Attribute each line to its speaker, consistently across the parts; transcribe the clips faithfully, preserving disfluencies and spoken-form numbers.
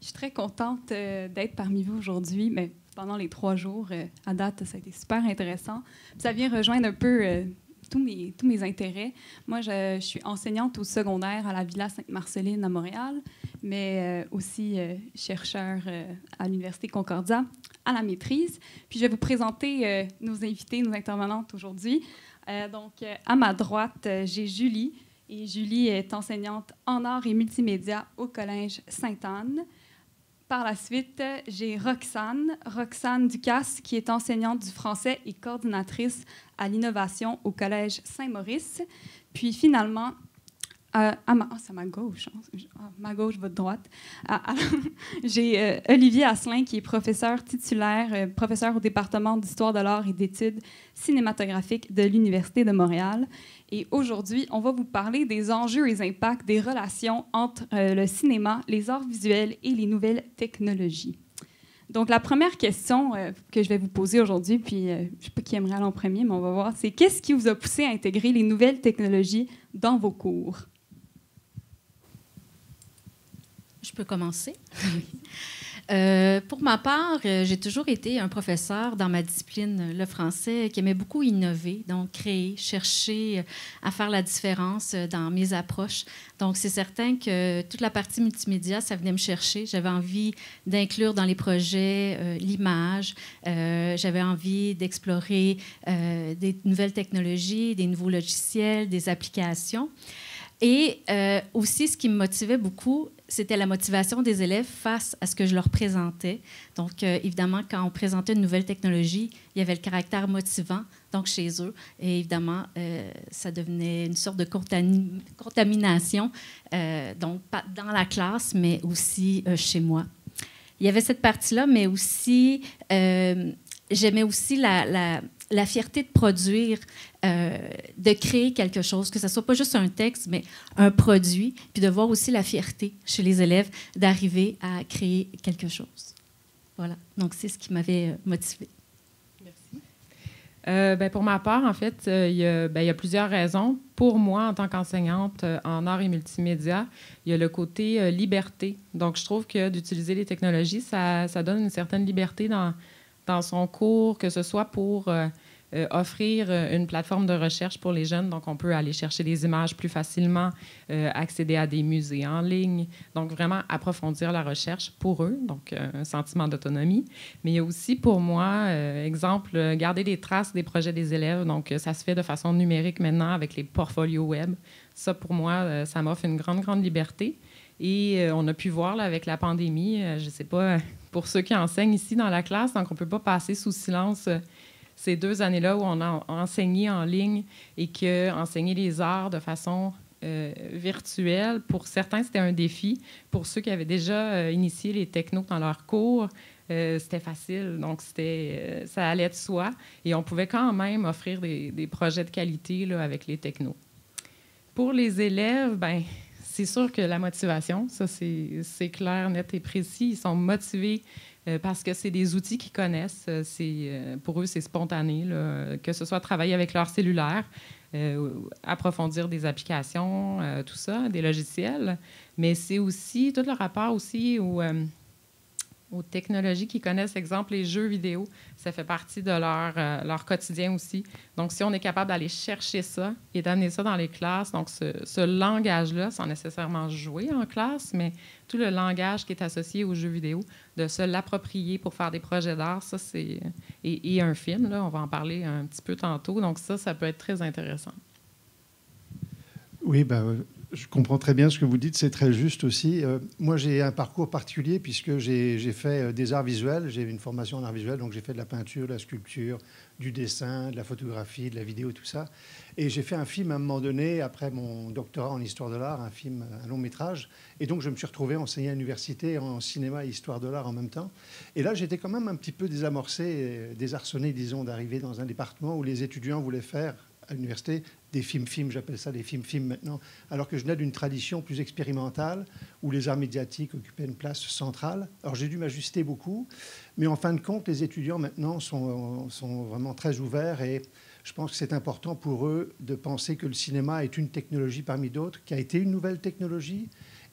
Speaker 1: Je suis très contente euh, d'être parmi vous aujourd'hui, mais pendant les trois jours euh, à date, ça a été super intéressant. Puis ça vient rejoindre un peu euh, tous, mes, tous mes intérêts. Moi, je, je suis enseignante au secondaire à la Villa Sainte-Marceline à Montréal, mais euh, aussi euh, chercheur euh, à l'Université Concordia à la maîtrise. Puis je vais vous présenter euh, nos invités, nos intervenantes aujourd'hui. Euh, donc, euh, à ma droite, euh, j'ai Julie. Et Julie est enseignante en arts et multimédia au Collège Sainte-Anne. Par la suite, j'ai Roxane, Roxane Ducasse, qui est enseignante du français et coordinatrice à l'innovation au Collège Saint-Maurice. Puis finalement, euh, à ma, oh, c'est à ma gauche, hein. À ma gauche, votre droite. À, à, j'ai euh, Olivier Asselin, qui est professeur titulaire, euh, professeur au département d'histoire de l'art et d'études cinématographiques de l'Université de Montréal. Et aujourd'hui, on va vous parler des enjeux et des impacts des relations entre euh, le cinéma, les arts visuels et les nouvelles technologies. Donc, la première question euh, que je vais vous poser aujourd'hui, puis euh, je ne sais pas qui aimerait aller en premier, mais on va voir, c'est qu'est-ce qui vous a poussé à intégrer les nouvelles technologies dans vos cours?
Speaker 2: Je peux commencer? Euh, pour ma part, euh, j'ai toujours été un professeur dans ma discipline, le français, qui aimait beaucoup innover, donc créer, chercher à faire la différence dans mes approches. Donc, c'est certain que toute la partie multimédia, ça venait me chercher. J'avais envie d'inclure dans les projets euh, l'image. Euh, j'avais envie d'explorer euh, des nouvelles technologies, des nouveaux logiciels, des applications. Et euh, aussi, ce qui me motivait beaucoup, c'était la motivation des élèves face à ce que je leur présentais. Donc, euh, évidemment, quand on présentait une nouvelle technologie, il y avait le caractère motivant, donc chez eux. Et évidemment, euh, ça devenait une sorte de contami- contamination, euh, donc pas dans la classe, mais aussi euh, chez moi. Il y avait cette partie-là, mais aussi, euh, j'aimais aussi la... la la fierté de produire, euh, de créer quelque chose, que ce ne soit pas juste un texte, mais un produit, puis de voir aussi la fierté chez les élèves d'arriver à créer quelque chose. Voilà. Donc, c'est ce qui m'avait euh, motivée.
Speaker 3: Merci. Euh, ben, pour ma part, en fait, euh, il y a, ben, il y a plusieurs raisons. Pour moi, en tant qu'enseignante euh, en arts et multimédia, il y a le côté euh, liberté. Donc, je trouve que d'utiliser les technologies, ça, ça donne une certaine liberté dans dans son cours, que ce soit pour euh, euh, offrir une plateforme de recherche pour les jeunes. Donc, on peut aller chercher des images plus facilement, euh, accéder à des musées en ligne. Donc, vraiment approfondir la recherche pour eux. Donc, euh, un sentiment d'autonomie. Mais il y a aussi pour moi, euh, exemple, garder des traces des projets des élèves. Donc, ça se fait de façon numérique maintenant avec les portfolios web. Ça, pour moi, euh, ça m'offre une grande, grande liberté. Et euh, on a pu voir là, avec la pandémie, euh, je ne sais pas... pour ceux qui enseignent ici dans la classe, donc on ne peut pas passer sous silence euh, ces deux années-là où on a enseigné en ligne et qu'enseigner les arts de façon euh, virtuelle, pour certains, c'était un défi. Pour ceux qui avaient déjà euh, initié les technos dans leur cours, euh, c'était facile, donc c'était, euh, ça allait de soi. Et on pouvait quand même offrir des, des projets de qualité là, avec les technos. Pour les élèves, ben c'est sûr que la motivation, ça, c'est, c'est clair, net et précis. Ils sont motivés euh, parce que c'est des outils qu'ils connaissent. C'est, euh, pour eux, c'est spontané, là, que ce soit travailler avec leur cellulaire, euh, approfondir des applications, euh, tout ça, des logiciels. Mais c'est aussi tout le rapport aussi au... Euh, aux technologies qu'ils connaissent, exemple les jeux vidéo, ça fait partie de leur, euh, leur quotidien aussi. Donc, si on est capable d'aller chercher ça et d'amener ça dans les classes, donc ce, ce langage-là, sans nécessairement jouer en classe, mais tout le langage qui est associé aux jeux vidéo, de se l'approprier pour faire des projets d'art, ça, c'est... Et, et un film, là, on va en parler un petit peu tantôt. Donc, ça, ça peut être très intéressant.
Speaker 4: Oui, ben... je comprends très bien ce que vous dites, c'est très juste aussi. Euh, moi, j'ai un parcours particulier puisque j'ai, j'ai fait des arts visuels. J'ai une formation en arts visuels, donc j'ai fait de la peinture, de la sculpture, du dessin, de la photographie, de la vidéo, tout ça. Et j'ai fait un film à un moment donné, après mon doctorat en histoire de l'art, un film, un long métrage. Et donc, je me suis retrouvé enseigner à l'université en cinéma et histoire de l'art en même temps. Et là, j'étais quand même un petit peu désamorcé, désarçonné, disons, d'arriver dans un département où les étudiants voulaient faire à l'université des films-films, j'appelle ça des films-films maintenant, alors que je venais d'une tradition plus expérimentale où les arts médiatiques occupaient une place centrale. Alors j'ai dû m'ajuster beaucoup, mais en fin de compte, les étudiants maintenant sont, sont vraiment très ouverts et je pense que c'est important pour eux de penser que le cinéma est une technologie parmi d'autres, qui a été une nouvelle technologie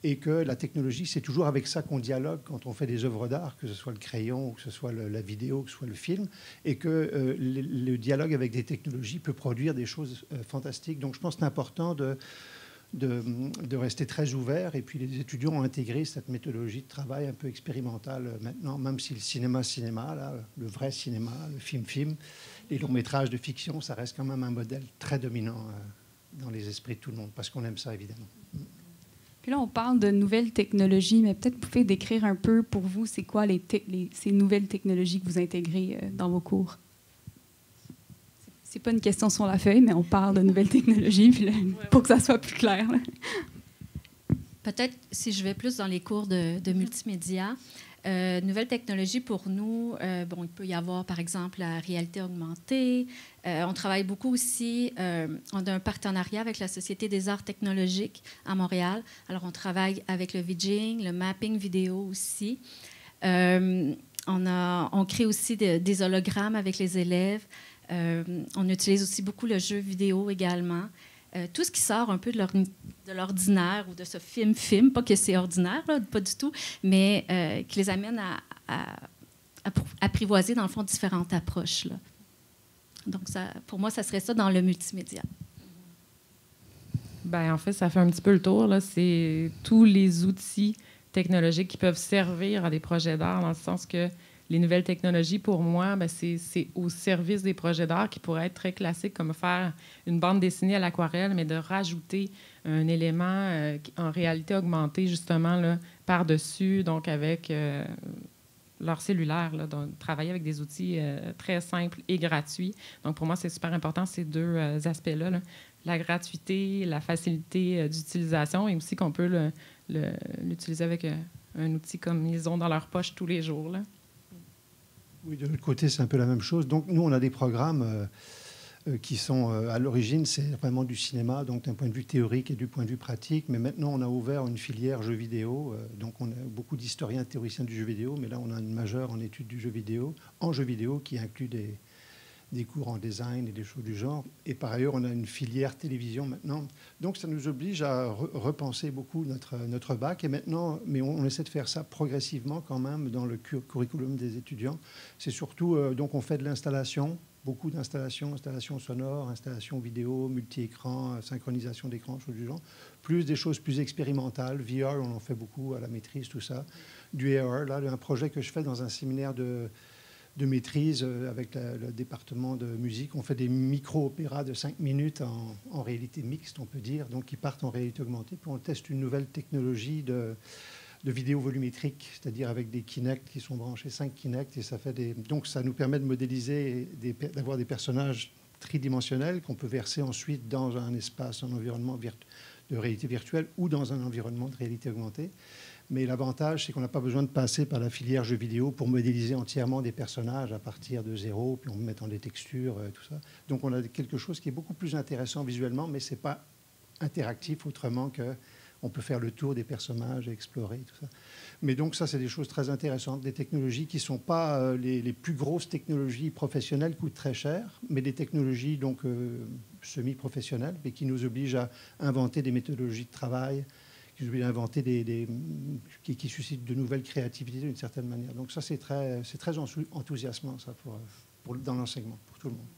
Speaker 4: et que la technologie, c'est toujours avec ça qu'on dialogue quand on fait des œuvres d'art, que ce soit le crayon, ou que ce soit le, la vidéo, que ce soit le film, et que euh, le, le dialogue avec des technologies peut produire des choses euh, fantastiques. Donc je pense que c'est important de, de, de rester très ouvert, et puis les étudiants ont intégré cette méthodologie de travail un peu expérimentale euh, maintenant, même si le cinéma-cinéma, là, le vrai cinéma, le film-film, les longs métrages de fiction, ça reste quand même un modèle très dominant euh, dans les esprits de tout le monde, parce qu'on aime ça, évidemment.
Speaker 1: Puis là, on parle de nouvelles technologies, mais peut-être vous pouvez décrire un peu pour vous, c'est quoi les les, ces nouvelles technologies que vous intégrez euh, dans vos cours? C'est pas une question sur la feuille, mais on parle de nouvelles technologies, puis là, pour que ça soit plus clair.
Speaker 2: Peut-être si je vais plus dans les cours de, de multimédia, euh, nouvelles technologies pour nous, euh, bon, il peut y avoir par exemple la réalité augmentée. Euh, on travaille beaucoup aussi, euh, on a un partenariat avec la Société des arts technologiques à Montréal. Alors on travaille avec le VJing, le mapping vidéo aussi. Euh, on, a, on crée aussi de, des hologrammes avec les élèves. Euh, on utilise aussi beaucoup le jeu vidéo également. Euh, tout ce qui sort un peu de l'ordinaire ou de ce film-film, pas que c'est ordinaire, là, pas du tout, mais euh, qui les amène à, à, à apprivoiser, dans le fond, différentes approches, là. Donc, ça, pour moi, ça serait ça dans le multimédia.
Speaker 3: Bien, en fait, ça fait un petit peu le tour, là. C'est tous les outils technologiques qui peuvent servir à des projets d'art, dans le sens que les nouvelles technologies, pour moi, ben c'est, c'est au service des projets d'art qui pourraient être très classiques, comme faire une bande dessinée à l'aquarelle, mais de rajouter un élément euh, en réalité augmentée, justement, là, par-dessus, donc avec euh, leur cellulaire, là, donc travailler avec des outils euh, très simples et gratuits. Donc, pour moi, c'est super important, ces deux euh, aspects-là, là. La gratuité, la facilité euh, d'utilisation, et aussi qu'on peut le, le, l'utiliser avec euh, un outil comme ils ont dans leur poche tous les jours, là.
Speaker 4: Oui, de l'autre côté, c'est un peu la même chose. Donc, nous, on a des programmes euh, euh, qui sont, euh, à l'origine, c'est vraiment du cinéma, donc d'un point de vue théorique et du point de vue pratique. Mais maintenant, on a ouvert une filière jeux vidéo. Euh, donc, on a beaucoup d'historiens, théoriciens du jeu vidéo, mais là, on a une majeure en études du jeu vidéo, en jeu vidéo, qui inclut des, des cours en design et des choses du genre. Et par ailleurs, on a une filière télévision maintenant. Donc, ça nous oblige à re- repenser beaucoup notre, notre bac. Et maintenant, mais on, on essaie de faire ça progressivement quand même dans le cu- curriculum des étudiants. C'est surtout, euh, donc on fait de l'installation, beaucoup d'installations, installations sonores, installations vidéo, multi-écran, synchronisation d'écran, choses du genre. Plus des choses plus expérimentales. V R, on en fait beaucoup à la maîtrise, tout ça. Du A R, là, un projet que je fais dans un séminaire de... de maîtrise avec la, le département de musique. On fait des micro-opéras de cinq minutes en, en réalité mixte, on peut dire, donc qui partent en réalité augmentée. Puis on teste une nouvelle technologie de, de vidéo volumétrique, c'est-à-dire avec des Kinect qui sont branchés, cinq Kinect, et ça fait des... Donc ça nous permet de modéliser, des, d'avoir des personnages tridimensionnels qu'on peut verser ensuite dans un espace, un environnement virtu- de réalité virtuelle ou dans un environnement de réalité augmentée. Mais l'avantage, c'est qu'on n'a pas besoin de passer par la filière jeux vidéo pour modéliser entièrement des personnages à partir de zéro, puis on met en des textures, euh, tout ça. Donc on a quelque chose qui est beaucoup plus intéressant visuellement, mais ce n'est pas interactif autrement qu'on peut faire le tour des personnages et explorer, tout ça. Mais donc ça, c'est des choses très intéressantes, des technologies qui ne sont pas euh, les, les plus grosses technologies professionnelles, coûtent très cher, mais des technologies donc euh, semi-professionnelles, mais qui nous obligent à inventer des méthodologies de travail, qui nous inventer des, des qui, qui suscitent de nouvelles créativités d'une certaine manière. Donc ça, c'est très, c'est très enthousiasmant ça pour, pour, dans l'enseignement, pour tout le monde.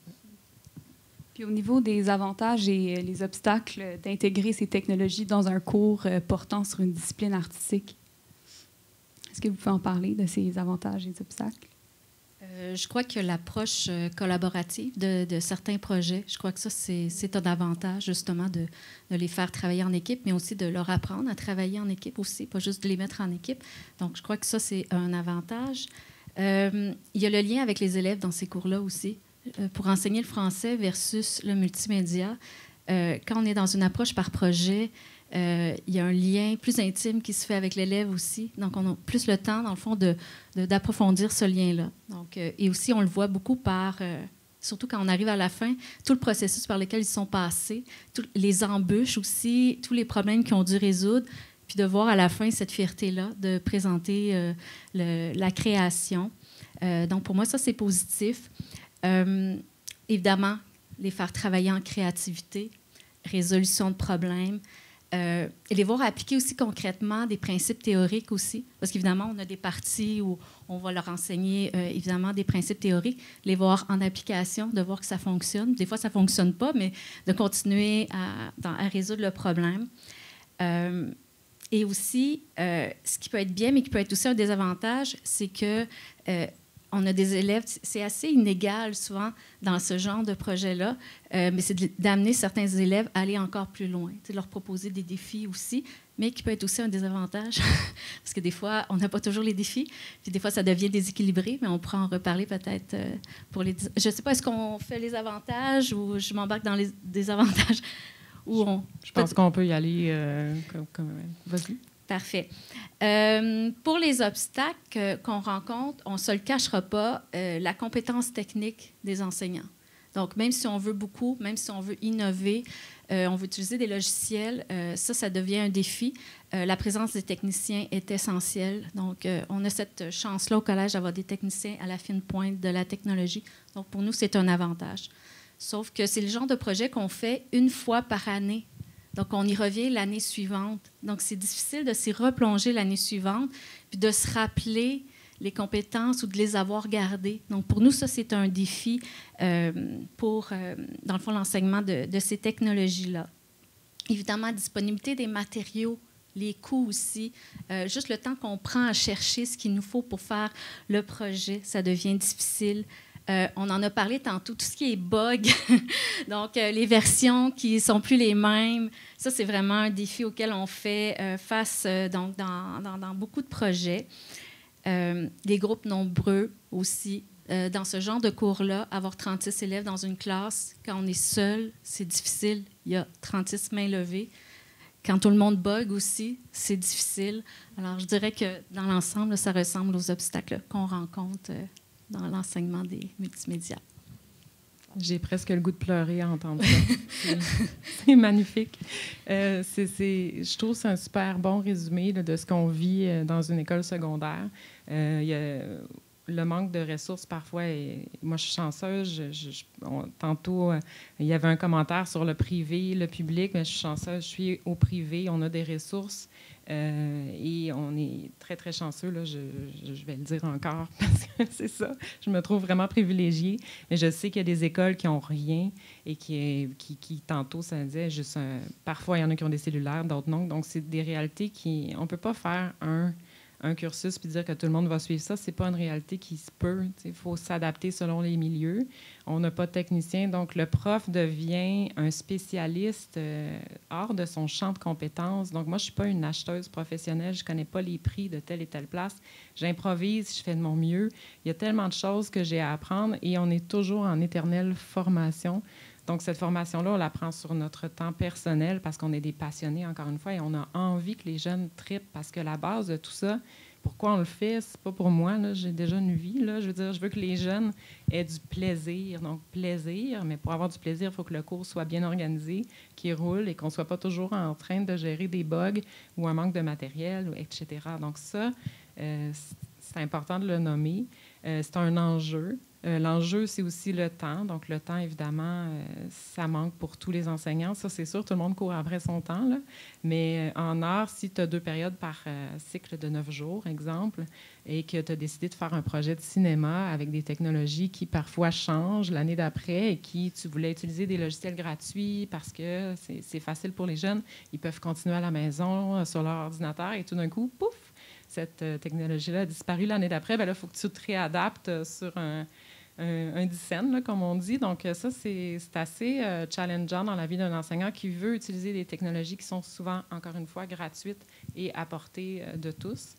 Speaker 1: Puis au niveau des avantages et les obstacles d'intégrer ces technologies dans un cours portant sur une discipline artistique, est-ce que vous pouvez en parler de ces avantages et des obstacles?
Speaker 2: Euh, je crois que l'approche euh, collaborative de, de certains projets, je crois que ça, c'est, c'est un avantage, justement, de, de les faire travailler en équipe, mais aussi de leur apprendre à travailler en équipe aussi, pas juste de les mettre en équipe. Donc, je crois que ça, c'est un avantage. Euh, il y a le lien avec les élèves dans ces cours-là aussi. Euh, pour enseigner le français versus le multimédia, euh, quand on est dans une approche par projet, Euh, il y a un lien plus intime qui se fait avec l'élève aussi. Donc, on a plus le temps, dans le fond, de, de, d'approfondir ce lien-là. Donc, euh, et aussi, on le voit beaucoup par, euh, surtout quand on arrive à la fin, tout le processus par lequel ils sont passés, toutes les embûches aussi, tous les problèmes qu'ils ont dû résoudre, puis de voir à la fin cette fierté-là de présenter euh, le, la création. Euh, donc, pour moi, ça, c'est positif. Euh, évidemment, les faire travailler en créativité, résolution de problèmes. Euh, et les voir appliquer aussi concrètement des principes théoriques aussi, parce qu'évidemment, on a des parties où on va leur enseigner euh, évidemment des principes théoriques, les voir en application, de voir que ça fonctionne. Des fois, ça ne fonctionne pas, mais de continuer à, dans, à résoudre le problème. Euh, et aussi, euh, ce qui peut être bien, mais qui peut être aussi un désavantage, c'est que euh, on a des élèves, c'est assez inégal souvent dans ce genre de projet-là, euh, mais c'est d'amener certains élèves à aller encore plus loin, de leur proposer des défis aussi, mais qui peut être aussi un désavantage, parce que des fois, on n'a pas toujours les défis, puis des fois, ça devient déséquilibré, mais on pourra en reparler peut-être euh, pour les... Je ne sais pas, est-ce qu'on fait les avantages ou je m'embarque dans les désavantages? Ou on...
Speaker 3: Je pense qu'on peut y aller euh, comme... comme... Vas-y.
Speaker 2: Parfait. Euh, pour les obstacles euh, qu'on rencontre, on ne se le cachera pas, euh, la compétence technique des enseignants. Donc, même si on veut beaucoup, même si on veut innover, euh, on veut utiliser des logiciels, euh, ça, ça devient un défi. Euh, la présence des techniciens est essentielle. Donc, euh, on a cette chance-là au collège d'avoir des techniciens à la fine pointe de la technologie. Donc, pour nous, c'est un avantage. Sauf que c'est le genre de projet qu'on fait une fois par année. Donc, on y revient l'année suivante. Donc, c'est difficile de s'y replonger l'année suivante puis de se rappeler les compétences ou de les avoir gardées. Donc, pour nous, ça, c'est un défi euh, pour, euh, dans le fond, l'enseignement de, de ces technologies-là. Évidemment, la disponibilité des matériaux, les coûts aussi. Euh, juste le temps qu'on prend à chercher ce qu'il nous faut pour faire le projet, ça devient difficile. Euh, on en a parlé tantôt, tout ce qui est bug, donc euh, les versions qui ne sont plus les mêmes, ça, c'est vraiment un défi auquel on fait euh, face euh, donc, dans, dans, dans beaucoup de projets. Euh, les groupes nombreux aussi. Euh, dans ce genre de cours-là, avoir trente-six élèves dans une classe, quand on est seul, c'est difficile. Il y a trente-six mains levées. Quand tout le monde bug aussi, c'est difficile. Alors, je dirais que dans l'ensemble, ça ressemble aux obstacles qu'on rencontre euh, dans l'enseignement des multimédias.
Speaker 3: J'ai presque le goût de pleurer à entendre ça. C'est magnifique. Euh, c'est, c'est, je trouve que c'est un super bon résumé là, de ce qu'on vit euh, dans une école secondaire. Euh, il y a le manque de ressources parfois. Et moi, je suis chanceuse. Je, je, on, tantôt, euh, il y avait un commentaire sur le privé, le public, mais je suis chanceuse. Je suis au privé. On a des ressources. Euh, et on est très, très chanceux, là, je, je, je vais le dire encore, parce que c'est ça. Je me trouve vraiment privilégiée. Mais je sais qu'il y a des écoles qui n'ont rien et qui, qui, qui, tantôt, ça disait, juste un, parfois, il y en a qui ont des cellulaires, d'autres non. Donc, c'est des réalités qui... On ne peut pas faire un, un cursus puis dire que tout le monde va suivre ça. Ce n'est pas une réalité qui se peut. Il faut s'adapter selon les milieux. On n'a pas de technicien. Donc, le prof devient un spécialiste euh, hors de son champ de compétences. Donc, moi, je ne suis pas une acheteuse professionnelle. Je ne connais pas les prix de telle et telle place. J'improvise, je fais de mon mieux. Il y a tellement de choses que j'ai à apprendre et on est toujours en éternelle formation. Donc, cette formation-là, on la prend sur notre temps personnel parce qu'on est des passionnés, encore une fois, et on a envie que les jeunes trippent parce que la base de tout ça, pourquoi on le fait, c'est pas pour moi, là, j'ai déjà une vie, là, je veux dire, je veux que les jeunes aient du plaisir. Donc, plaisir, mais pour avoir du plaisir, il faut que le cours soit bien organisé, qu'il roule et qu'on ne soit pas toujours en train de gérer des bugs ou un manque de matériel, et cetera. Donc, ça, euh, c'est important de le nommer. Euh, c'est un enjeu. Euh, l'enjeu, c'est aussi le temps. Donc, le temps, évidemment, euh, ça manque pour tous les enseignants. Ça, c'est sûr, tout le monde court après son temps. Là. Mais euh, en art, si tu as deux périodes par euh, cycle de neuf jours, exemple, et que tu as décidé de faire un projet de cinéma avec des technologies qui, parfois, changent l'année d'après et qui, tu voulais utiliser des logiciels gratuits parce que c'est, c'est facile pour les jeunes, ils peuvent continuer à la maison, euh, sur leur ordinateur, et tout d'un coup, pouf, cette euh, technologie-là a disparu l'année d'après. Bien là, il faut que tu te réadaptes euh, sur un... un, un dixaine, là, comme on dit. Donc, ça, c'est, c'est assez euh, challengeant dans la vie d'un enseignant qui veut utiliser des technologies qui sont souvent, encore une fois, gratuites et à portée euh, de tous.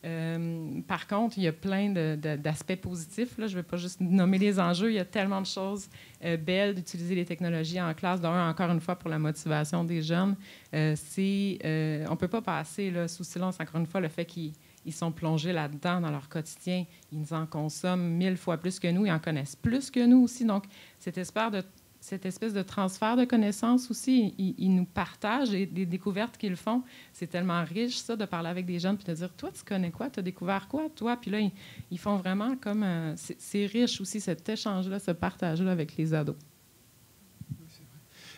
Speaker 3: Euh, par contre, il y a plein de, de, d'aspects positifs. Là. Je ne vais pas juste nommer les enjeux. Il y a tellement de choses euh, belles d'utiliser les technologies en classe. D'un, encore une fois, pour la motivation des jeunes. Euh, c'est, euh, on ne peut pas passer là, sous silence, encore une fois, le fait qu'ils ils sont plongés là-dedans dans leur quotidien. Ils en consomment mille fois plus que nous. Ils en connaissent plus que nous aussi. Donc, cette espèce de, cette espèce de transfert de connaissances aussi, ils, ils nous partagent et les découvertes qu'ils font. C'est tellement riche, ça, de parler avec des jeunes puis de dire, toi, tu connais quoi? Tu as découvert quoi, toi? Puis là, ils, ils font vraiment comme... Euh, c'est, c'est riche aussi, cet échange-là, ce partage-là avec les ados.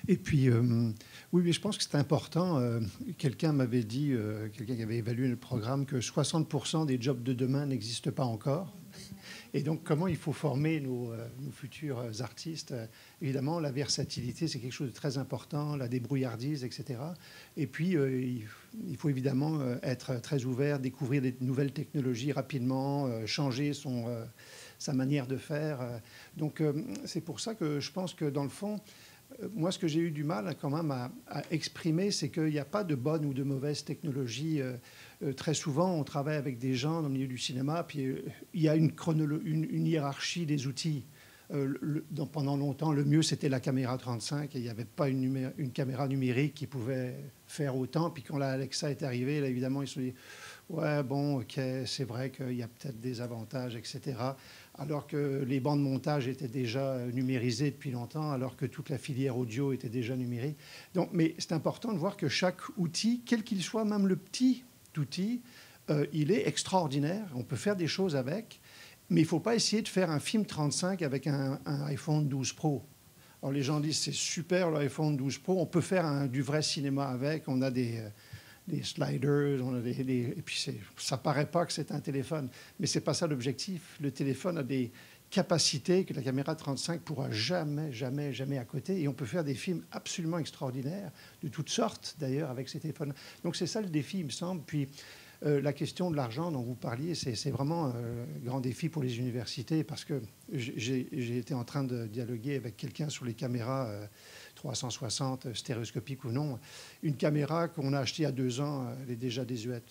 Speaker 4: Et puis, euh, oui, mais je pense que c'est important. Euh, quelqu'un m'avait dit, euh, quelqu'un qui avait évalué le programme, que soixante pour cent des jobs de demain n'existent pas encore. Et donc, comment il faut former nos, euh, nos futurs artistes? euh, Évidemment, la versatilité, c'est quelque chose de très important, la débrouillardise, et cetera. Et puis, euh, il, il faut évidemment euh, être très ouvert, découvrir des nouvelles technologies rapidement, euh, changer son, euh, sa manière de faire. euh. Donc, euh, c'est pour ça que je pense que, dans le fond, euh, moi, ce que j'ai eu du mal quand même à, à exprimer, c'est qu'il n'y a pas de bonne ou de mauvaise technologie. Euh, Euh, très souvent, on travaille avec des gens dans le milieu du cinéma, puis euh, il y a une, chronolo- une, une hiérarchie des outils. Euh, le, dans, pendant longtemps, le mieux, c'était la caméra trente-cinq, et il n'y avait pas une, numé- une caméra numérique qui pouvait faire autant. Puis quand la Alexa est arrivée, là, évidemment, ils se sont dit « Ouais, bon, ok, c'est vrai qu'il y a peut-être des avantages, et cetera » Alors que les bancs de montage étaient déjà numérisés depuis longtemps, alors que toute la filière audio était déjà numérique. Donc, mais c'est important de voir que chaque outil, quel qu'il soit, même le petit outil, euh, il est extraordinaire. On peut faire des choses avec, mais il ne faut pas essayer de faire un film trente-cinq avec un, un iPhone douze Pro. Alors les gens disent c'est super l'iPhone douze Pro, on peut faire un, du vrai cinéma avec, on a des, euh, des sliders, on a des, des, et puis c'est, ça ne paraît pas que c'est un téléphone, mais ce n'est pas ça l'objectif. Le téléphone a des capacités que la caméra trente-cinq ne pourra jamais, jamais, jamais à côté. Et on peut faire des films absolument extraordinaires, de toutes sortes d'ailleurs, avec ces téléphones. Donc c'est ça le défi, il me semble. Puis euh, la question de l'argent dont vous parliez, c'est, c'est vraiment euh, un grand défi pour les universités, parce que j'ai, j'ai été en train de dialoguer avec quelqu'un sur les caméras euh, trois cent soixante, stéréoscopiques ou non. Une caméra qu'on a achetée il y a deux ans, elle est déjà désuète.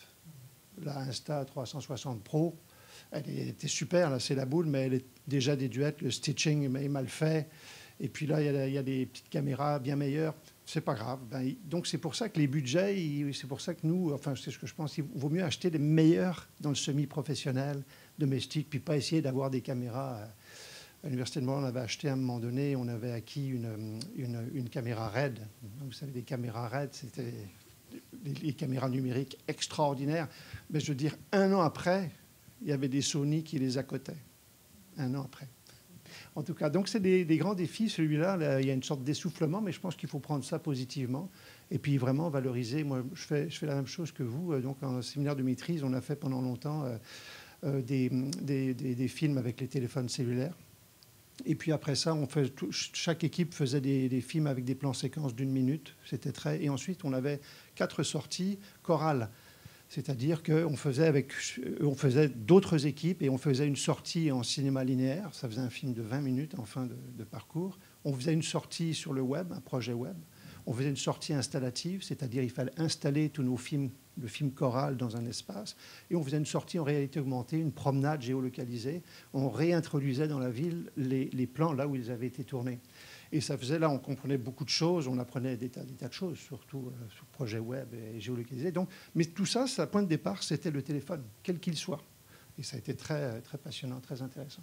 Speaker 4: La Insta trois cent soixante Pro, elle était super, là, c'est la boule, mais elle est déjà désuète, le stitching est mal fait. Et puis là, il y a, il y a des petites caméras bien meilleures. C'est pas grave. Ben, donc, c'est pour ça que les budgets, c'est pour ça que nous, enfin, c'est ce que je pense, il vaut mieux acheter les meilleurs dans le semi-professionnel, domestique, puis pas essayer d'avoir des caméras. À l'Université de Montréal, on avait acheté à un moment donné, on avait acquis une, une, une caméra R E D. Vous savez, les caméras R E D, c'était les, les caméras numériques extraordinaires. Mais je veux dire, un an après, il y avait des Sony qui les accotaient. Un an après. En tout cas, donc c'est des, des grands défis. Celui-là, là, il y a une sorte d'essoufflement, mais je pense qu'il faut prendre ça positivement et puis vraiment valoriser. Moi, je fais, je fais la même chose que vous. Donc, en séminaire de maîtrise, on a fait pendant longtemps euh, euh, des, des, des, des films avec les téléphones cellulaires. Et puis après ça, on fait tout, chaque équipe faisait des, des films avec des plans séquences d'une minute. C'était très. Et ensuite, on avait quatre sorties chorales. C'est-à-dire qu'on faisait, avec, on faisait d'autres équipes et on faisait une sortie en cinéma linéaire. Ça faisait un film de vingt minutes en fin de, de parcours. On faisait une sortie sur le web, un projet web. On faisait une sortie installative, c'est-à-dire il fallait installer tous nos films, le film choral dans un espace. Et on faisait une sortie en réalité augmentée, une promenade géolocalisée. On réintroduisait dans la ville les, les plans là où ils avaient été tournés. Et ça faisait, là, on comprenait beaucoup de choses, on apprenait des tas, des tas de choses, surtout euh, sur le projet web et géolocalisé. Donc, mais tout ça, ça, point de départ, c'était le téléphone, quel qu'il soit. Et ça a été très, très passionnant, très intéressant.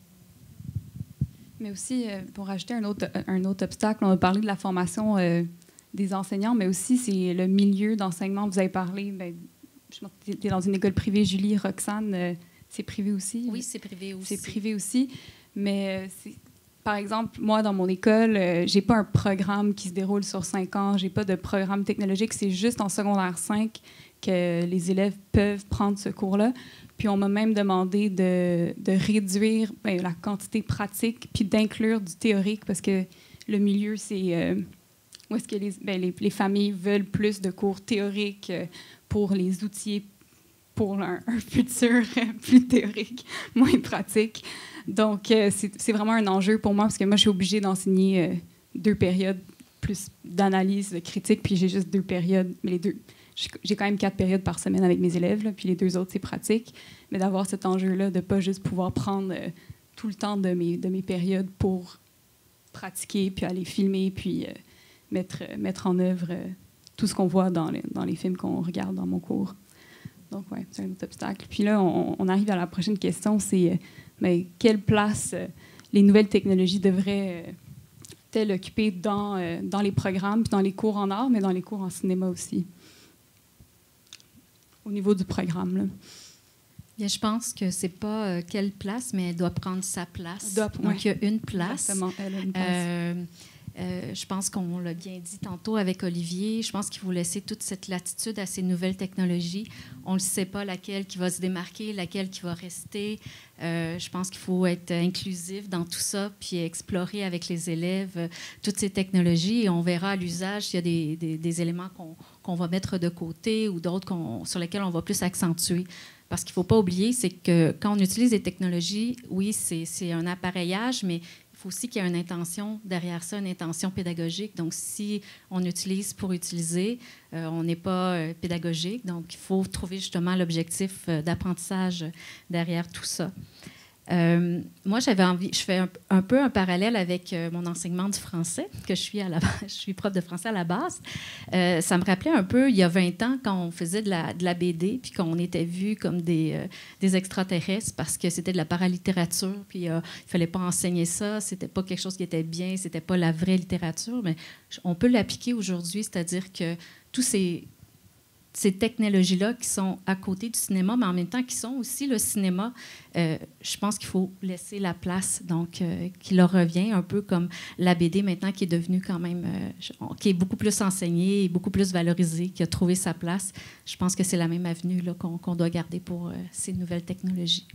Speaker 1: Mais aussi, euh, pour rajouter un autre, un autre obstacle, on a parlé de la formation euh, des enseignants, mais aussi c'est le milieu d'enseignement. Vous avez parlé, ben, je pense que tu es dans une école privée, Julie, Roxane, euh, c'est privé aussi?
Speaker 2: Oui, c'est privé aussi.
Speaker 1: C'est privé aussi, mais euh, c'est... Par exemple, moi, dans mon école, euh, j'ai pas un programme qui se déroule sur cinq ans. J'ai pas de programme technologique. C'est juste en secondaire cinq que les élèves peuvent prendre ce cours-là. Puis on m'a même demandé de, de réduire ben, la quantité pratique puis d'inclure du théorique parce que le milieu, c'est euh, où est-ce que les, ben, les, les familles veulent plus de cours théoriques euh, pour les outiller pour un, un futur plus théorique, moins pratique. Donc, euh, c'est, c'est vraiment un enjeu pour moi parce que moi, je suis obligée d'enseigner euh, deux périodes plus d'analyse de critique, puis j'ai juste deux périodes, mais les deux, j'ai quand même quatre périodes par semaine avec mes élèves, là, puis les deux autres, c'est pratique. Mais d'avoir cet enjeu-là, de ne pas juste pouvoir prendre euh, tout le temps de mes, de mes périodes pour pratiquer, puis aller filmer, puis euh, mettre, euh, mettre en œuvre euh, tout ce qu'on voit dans les, dans les films qu'on regarde dans mon cours. Donc, oui, c'est un autre obstacle. Puis là, on, on arrive à la prochaine question, c'est euh, mais quelle place euh, les nouvelles technologies devraient-elles euh, occuper dans, euh, dans les programmes, puis dans les cours en art, mais dans les cours en cinéma aussi, au niveau du programme, là.
Speaker 2: Bien, je pense que c'est pas euh, quelle place, mais elle doit prendre sa place.
Speaker 1: Doit,
Speaker 2: Donc, ouais. Il y a une place.
Speaker 1: Exactement, elle a une place.
Speaker 2: Euh, Euh, je pense qu'on l'a bien dit tantôt avec Olivier. Je pense qu'il faut laisser toute cette latitude à ces nouvelles technologies. On ne sait pas laquelle qui va se démarquer, laquelle qui va rester. Euh, je pense qu'il faut être inclusif dans tout ça, puis explorer avec les élèves euh, toutes ces technologies. Et on verra à l'usage s'il y a des, des, des éléments qu'on qu'on va mettre de côté ou d'autres qu'on, sur lesquels on va plus accentuer. Parce qu'il ne faut pas oublier, c'est que quand on utilise des technologies, oui, c'est, c'est un appareillage, mais il faut aussi qu'il y ait une intention derrière ça, une intention pédagogique. Donc, si on utilise pour utiliser, euh, on n'est pas euh, pédagogique. Donc, il faut trouver justement l'objectif euh, d'apprentissage derrière tout ça. Euh, moi, j'avais envie, je fais un, un peu un parallèle avec euh, mon enseignement du français, que je suis à la je suis prof de français à la base. Euh, ça me rappelait un peu, il y a vingt ans, quand on faisait de la, de la B D, puis qu'on était vus comme des, euh, des extraterrestres parce que c'était de la paralittérature, puis euh, il ne fallait pas enseigner ça, c'était pas quelque chose qui était bien, c'était pas la vraie littérature, mais on peut l'appliquer aujourd'hui, c'est-à-dire que tous ces ces technologies-là qui sont à côté du cinéma, mais en même temps qui sont aussi le cinéma, euh, je pense qu'il faut laisser la place, donc euh, qui leur revient, un peu comme la B D maintenant qui est devenue quand même, euh, qui est beaucoup plus enseignée et beaucoup plus valorisée, qui a trouvé sa place. Je pense que c'est la même avenue là, qu'on, qu'on doit garder pour euh, ces nouvelles technologies.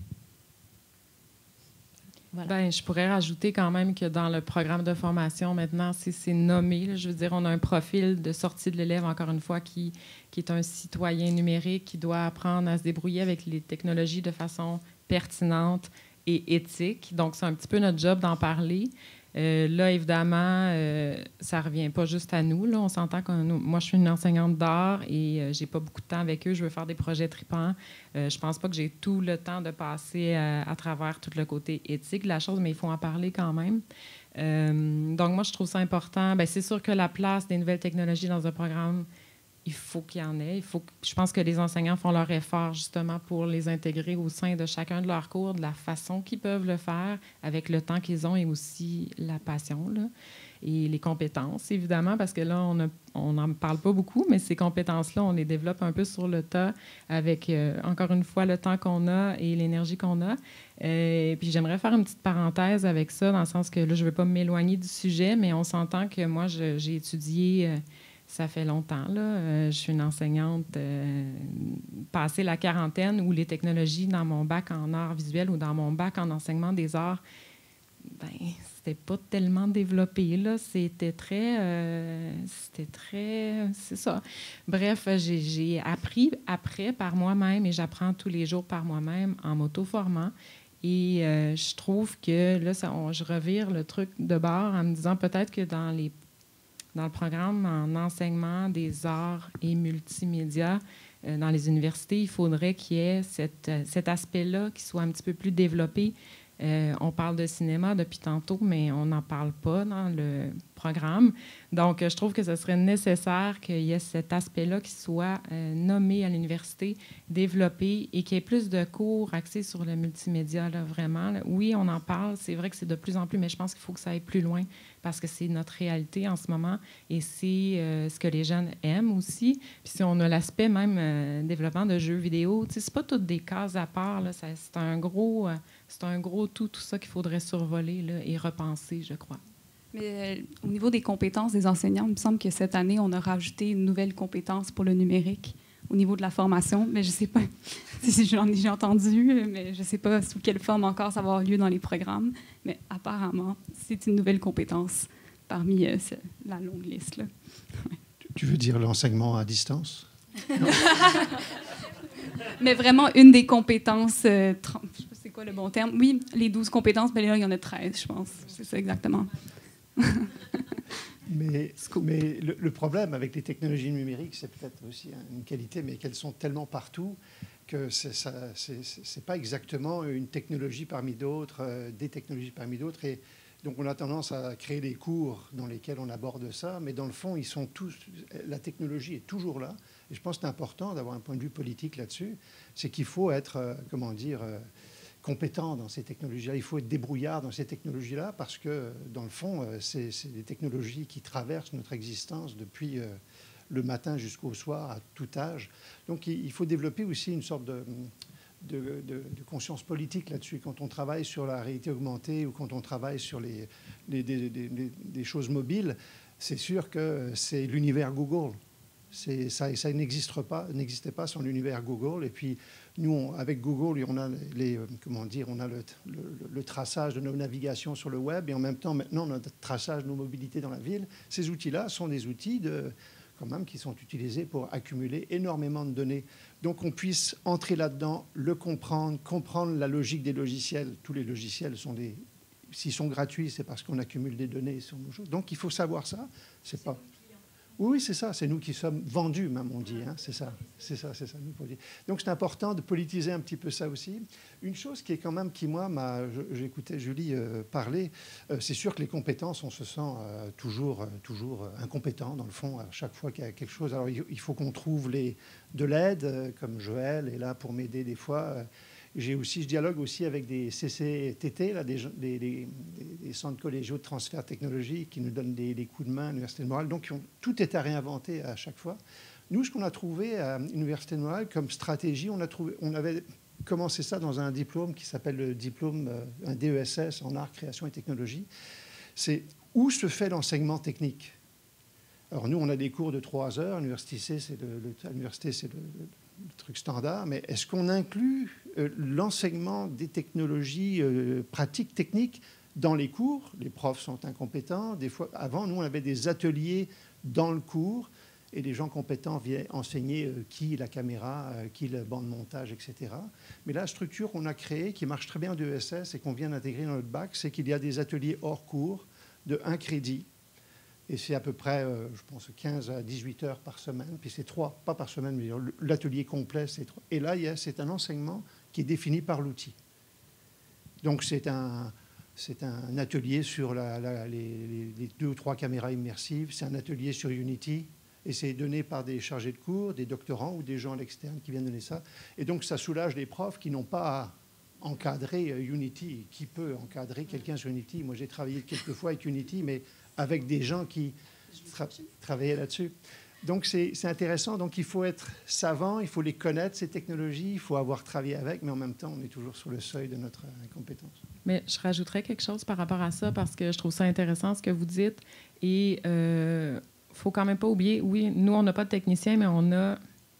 Speaker 2: Voilà.
Speaker 3: Ben, je pourrais rajouter quand même que dans le programme de formation, maintenant, c'est, c'est nommé. Là, je veux dire, on a un profil de sortie de l'élève, encore une fois, qui, qui est un citoyen numérique, qui doit apprendre à se débrouiller avec les technologies de façon pertinente et éthique. Donc, c'est un petit peu notre job d'en parler. Euh, là, évidemment, euh, ça ne revient pas juste à nous. Là. On s'entend que nous, moi, je suis une enseignante d'art et euh, je n'ai pas beaucoup de temps avec eux. Je veux faire des projets tripants. Euh, je ne pense pas que j'ai tout le temps de passer à, à travers tout le côté éthique de la chose, mais il faut en parler quand même. Euh, donc, moi, je trouve ça important. Bien, c'est sûr que la place des nouvelles technologies dans un programme, il faut qu'il y en ait. Il faut que, je pense que les enseignants font leur effort justement pour les intégrer au sein de chacun de leurs cours, de la façon qu'ils peuvent le faire, avec le temps qu'ils ont et aussi la passion là, et les compétences, évidemment, parce que là, on n'en parle pas beaucoup, mais ces compétences-là, on les développe un peu sur le tas avec, euh, encore une fois, le temps qu'on a et l'énergie qu'on a. Euh, puis j'aimerais faire une petite parenthèse avec ça, dans le sens que là, je ne veux pas m'éloigner du sujet, mais on s'entend que moi, je, j'ai étudié... Euh, Ça fait longtemps, là. Euh, je suis une enseignante euh, passée la quarantaine où les technologies dans mon bac en arts visuels ou dans mon bac en enseignement des arts, ben c'était pas tellement développé, là. C'était très... Euh, c'était très... C'est ça. Bref, j'ai, j'ai appris après par moi-même et j'apprends tous les jours par moi-même en m'auto-formant. Et euh, je trouve que, là, ça, on, je revire le truc de bord en me disant peut-être que dans les dans le programme en enseignement des arts et multimédia euh, dans les universités, il faudrait qu'il y ait cette, euh, cet aspect-là qui soit un petit peu plus développé. Euh, on parle de cinéma depuis tantôt, mais on n'en parle pas dans le programme. Donc, euh, je trouve que ce serait nécessaire qu'il y ait cet aspect-là qui soit euh, nommé à l'université, développé et qu'il y ait plus de cours axés sur le multimédia, là, vraiment. Là. Oui, on en parle. C'est vrai que c'est de plus en plus, mais je pense qu'il faut que ça aille plus loin parce que c'est notre réalité en ce moment et c'est euh, ce que les jeunes aiment aussi. Puis si on a l'aspect même euh, développement de jeux vidéo, tu sais, c'est pas toutes des cases à part. Là, ça, c'est un gros, euh, c'est un gros tout, tout ça qu'il faudrait survoler là, et repenser, je crois.
Speaker 1: Mais euh, au niveau des compétences des enseignants, il me semble que cette année, on a rajouté une nouvelle compétence pour le numérique au niveau de la formation. Mais je ne sais pas si j'en ai, j'ai entendu, mais je ne sais pas sous quelle forme encore ça va avoir lieu dans les programmes. Mais apparemment, c'est une nouvelle compétence parmi euh, la longue liste. Là.
Speaker 4: Tu veux dire l'enseignement à distance?
Speaker 1: Mais vraiment, une des compétences... Euh, trente, je sais pas c'est quoi le bon terme. Oui, les douze compétences, mais là, il y en a treize, je pense. C'est ça exactement.
Speaker 4: Mais, mais le, le problème avec les technologies numériques, c'est peut-être aussi une qualité, mais qu'elles sont tellement partout que c'est, ça, c'est, c'est pas exactement une technologie parmi d'autres, euh, des technologies parmi d'autres. Et donc, on a tendance à créer des cours dans lesquels on aborde ça, mais dans le fond, ils sont tous, la technologie est toujours là. Et je pense que c'est important d'avoir un point de vue politique là-dessus. C'est qu'il faut être, euh, comment dire... Euh, compétent dans ces technologies-là. Il faut être débrouillard dans ces technologies-là parce que, dans le fond, c'est, c'est des technologies qui traversent notre existence depuis euh, le matin jusqu'au soir, à tout âge. Donc, il faut développer aussi une sorte de, de, de, de conscience politique là-dessus. Quand on travaille sur la réalité augmentée ou quand on travaille sur les, les, des, des, des choses mobiles, c'est sûr que c'est l'univers Google. C'est, ça ça n'existe pas, n'existait pas sans l'univers Google. Et puis, nous, on, avec Google, on a, les, comment dire, on a le, le, le traçage de nos navigations sur le web et en même temps, maintenant, notre traçage de nos mobilités dans la ville. Ces outils-là sont des outils de... quand même, qui sont utilisés pour accumuler énormément de données. Donc, on puisse entrer là-dedans, le comprendre, comprendre la logique des logiciels. Tous les logiciels sont des... S'ils sont gratuits, c'est parce qu'on accumule des données sur nos choses. Donc, il faut savoir ça. C'est pas... Oui, c'est ça. C'est nous qui sommes vendus, même, on dit. Hein. C'est ça. C'est ça, c'est ça. Donc, c'est important de politiser un petit peu ça aussi. Une chose qui est quand même, qui, moi, m'a... J'écoutais Julie euh, parler. Euh, c'est sûr que les compétences, on se sent euh, toujours, euh, toujours incompétent, dans le fond, à chaque fois qu'il y a quelque chose. Alors, il faut qu'on trouve les, de l'aide, euh, comme Joël est là pour m'aider des fois. Euh, J'ai aussi, je dialogue aussi avec des C C T T, là, des, des, des, des centres collégiaux de transfert technologique qui nous donnent des, des coups de main à l'Université de Montréal. Donc, ont, tout est à réinventer à chaque fois. Nous, ce qu'on a trouvé à l'Université de Montréal comme stratégie, on, a trouvé, on avait commencé ça dans un diplôme qui s'appelle le diplôme, un D E S S en art, création et technologie. C'est où se fait l'enseignement technique. Alors, nous, on a des cours de trois heures. À l'Université, c'est le, le, à l'université, c'est le, le le truc standard, mais est-ce qu'on inclut euh, l'enseignement des technologies euh, pratiques, techniques dans les cours? Les profs sont incompétents. Des fois, avant, nous, on avait des ateliers dans le cours et les gens compétents viennent enseigner euh, qui la caméra, euh, qui le banc de montage, et cetera. Mais la structure qu'on a créée, qui marche très bien en D E S S et qu'on vient d'intégrer dans notre bac, c'est qu'il y a des ateliers hors cours de un crédit. Et c'est à peu près, euh, je pense, quinze à dix-huit heures par semaine. Puis c'est trois, pas par semaine, mais l'atelier complet, c'est trois. Et là, il y a, c'est un enseignement qui est défini par l'outil. Donc c'est un, c'est un atelier sur la, la, les, les deux ou trois caméras immersives. C'est un atelier sur Unity. Et c'est donné par des chargés de cours, des doctorants ou des gens à l'externe qui viennent donner ça. Et donc ça soulage les profs qui n'ont pas à encadrer Unity. Qui peut encadrer quelqu'un sur Unity? Moi, j'ai travaillé quelques fois avec Unity, mais avec des gens qui tra travaillaient là-dessus. Donc, c'est intéressant. Donc, il faut être savant, il faut les connaître, ces technologies, il faut avoir travaillé avec, mais en même temps, on est toujours sur le seuil de notre incompétence.
Speaker 3: Mais je rajouterais quelque chose par rapport à ça, parce que je trouve ça intéressant ce que vous dites. Et il euh, ne faut quand même pas oublier, oui, nous, on n'a pas de technicien, mais on a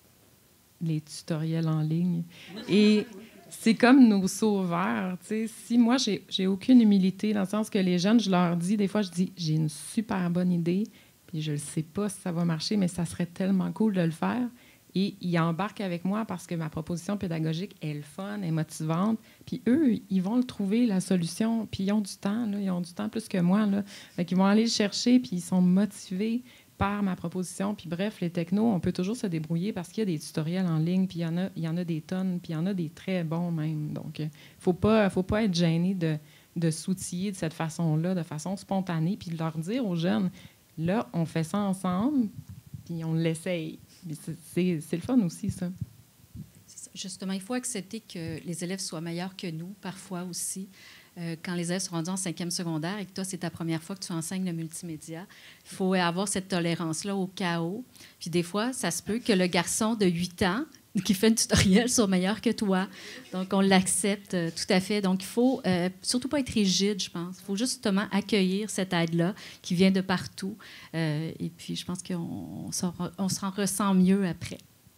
Speaker 3: les tutoriels en ligne. Et c'est comme nos sauveurs. T'sais. Si moi, j'ai, j'ai aucune humilité, dans le sens que les jeunes, je leur dis, des fois, je dis, j'ai une super bonne idée, puis je ne sais pas si ça va marcher, mais ça serait tellement cool de le faire. Et ils embarquent avec moi parce que ma proposition pédagogique est le fun, est motivante. Puis eux, ils vont le trouver, la solution. Puis ils ont du temps, là, ils ont du temps plus que moi. Là. Fait qu'ils vont aller le chercher, puis ils sont motivés par ma proposition. Puis bref, les technos, on peut toujours se débrouiller parce qu'il y a des tutoriels en ligne, puis il y en a, il y en a des tonnes, puis il y en a des très bons même. Donc, il ne faut pas, faut pas être gêné de, de s'outiller de cette façon-là, de façon spontanée, puis de leur dire aux jeunes, là, on fait ça ensemble, puis on l'essaye. C'est, c'est le fun aussi, ça.
Speaker 2: Justement, il faut accepter que les élèves soient meilleurs que nous, parfois aussi. Euh, quand les élèves sont rendus en cinquième secondaire et que toi, c'est ta première fois que tu enseignes le multimédia, il faut avoir cette tolérance-là au chaos. Puis des fois, ça se peut que le garçon de huit ans qui fait un tutoriel soit meilleur que toi. Donc, on l'accepte euh, tout à fait. Donc, il faut euh, surtout pas être rigide, je pense. Il faut justement accueillir cette aide-là qui vient de partout. Euh, et puis, je pense qu'on on s'en ressent mieux après.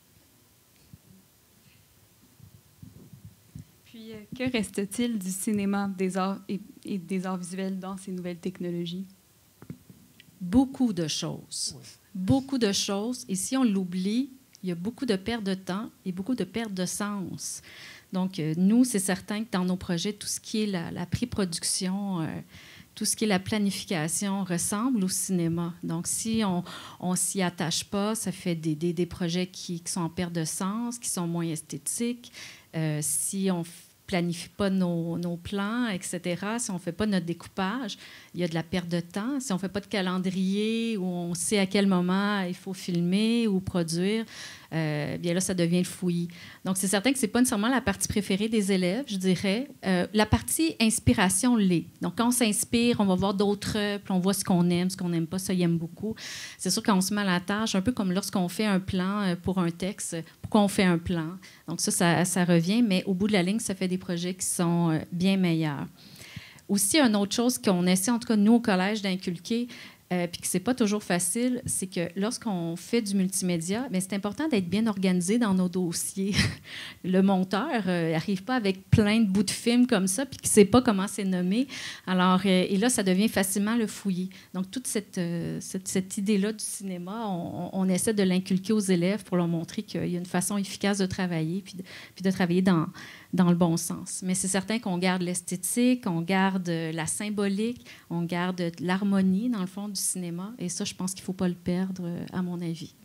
Speaker 1: Puis, euh, que reste-t-il du cinéma, des arts et, et des arts visuels dans ces nouvelles technologies?
Speaker 2: Beaucoup de choses. Oui. Beaucoup de choses. Et si on l'oublie, il y a beaucoup de perte de temps et beaucoup de perte de sens. Donc, euh, nous, c'est certain que dans nos projets, tout ce qui est la, la pré-production, euh, tout ce qui est la planification ressemble au cinéma. Donc, si on ne s'y attache pas, ça fait des, des, des projets qui, qui sont en perte de sens, qui sont moins esthétiques. Euh, si on planifie pas nos, nos plans, et cetera, si on ne fait pas notre découpage, il y a de la perte de temps. Si on ne fait pas de calendrier où on sait à quel moment il faut filmer ou produire, euh, bien là, ça devient le fouillis. Donc, c'est certain que ce n'est pas nécessairement la partie préférée des élèves, je dirais. Euh, la partie inspiration l'est. Donc, quand on s'inspire, on va voir d'autres œuvres, puis on voit ce qu'on aime, ce qu'on n'aime pas, ça, ils aiment beaucoup. C'est sûr, quand on se met à la tâche, un peu comme lorsqu'on fait un plan pour un texte, pourquoi on fait un plan? Donc, ça, ça, ça revient, mais au bout de la ligne, ça fait des projets qui sont bien meilleurs. Aussi, une autre chose qu'on essaie, en tout cas, nous, au collège, d'inculquer, euh, puis que c'est pas toujours facile, c'est que lorsqu'on fait du multimédia, bien, c'est important d'être bien organisé dans nos dossiers. Le monteur n'arrive euh, pas avec plein de bouts de film comme ça, puis qui ne sait pas comment c'est nommé. Alors, euh, et là, ça devient facilement le fouillis. Donc, toute cette, euh, cette, cette idée-là du cinéma, on, on essaie de l'inculquer aux élèves pour leur montrer qu'il y a une façon efficace de travailler, puis de, puis de travailler dans, dans le bon sens. Mais c'est certain qu'on garde l'esthétique, on garde la symbolique, on garde l'harmonie, dans le fond, du cinéma. Et ça, je pense qu'il ne faut pas le perdre, à mon avis.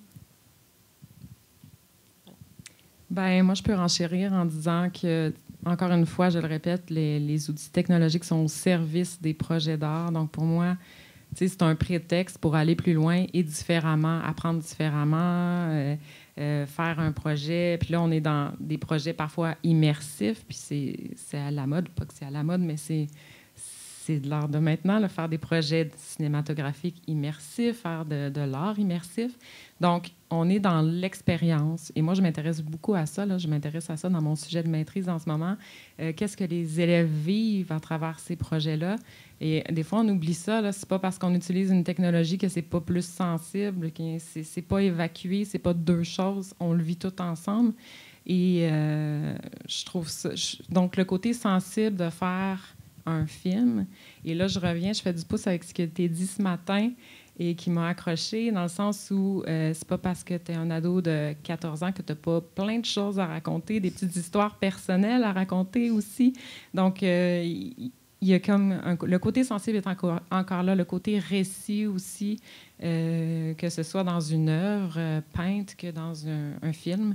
Speaker 3: Bien, moi, je peux renchérir en disant que, encore une fois, je le répète, les, les outils technologiques sont au service des projets d'art. Donc, pour moi, c'est un prétexte pour aller plus loin et différemment, apprendre différemment, euh, euh, faire un projet. Puis là, on est dans des projets parfois immersifs, puis c'est à la mode, pas que c'est à la mode, mais c'est c'est de l'art de maintenant, là, faire des projets cinématographiques immersifs, faire de, de l'art immersif. Donc, on est dans l'expérience. Et moi, je m'intéresse beaucoup à ça. Là. Je m'intéresse à ça dans mon sujet de maîtrise en ce moment. Euh, Qu'est-ce que les élèves vivent à travers ces projets-là? Et des fois, on oublie ça. Ce n'est pas parce qu'on utilise une technologie que c'est pas plus sensible, que c'est, c'est pas évacué, c'est pas deux choses. On le vit tout ensemble. Et euh, je trouve ça... Je, donc, le côté sensible de faire un film. Et là, je reviens, je fais du pouce avec ce que tu as dit ce matin et qui m'a accroché dans le sens où euh, c'est pas parce que tu es un ado de quatorze ans que tu n'as pas plein de choses à raconter, des petites histoires personnelles à raconter aussi. Donc, euh, il y a comme un, le côté sensible est encore, encore là, le côté récit aussi, euh, que ce soit dans une œuvre euh, peinte que dans un, un film.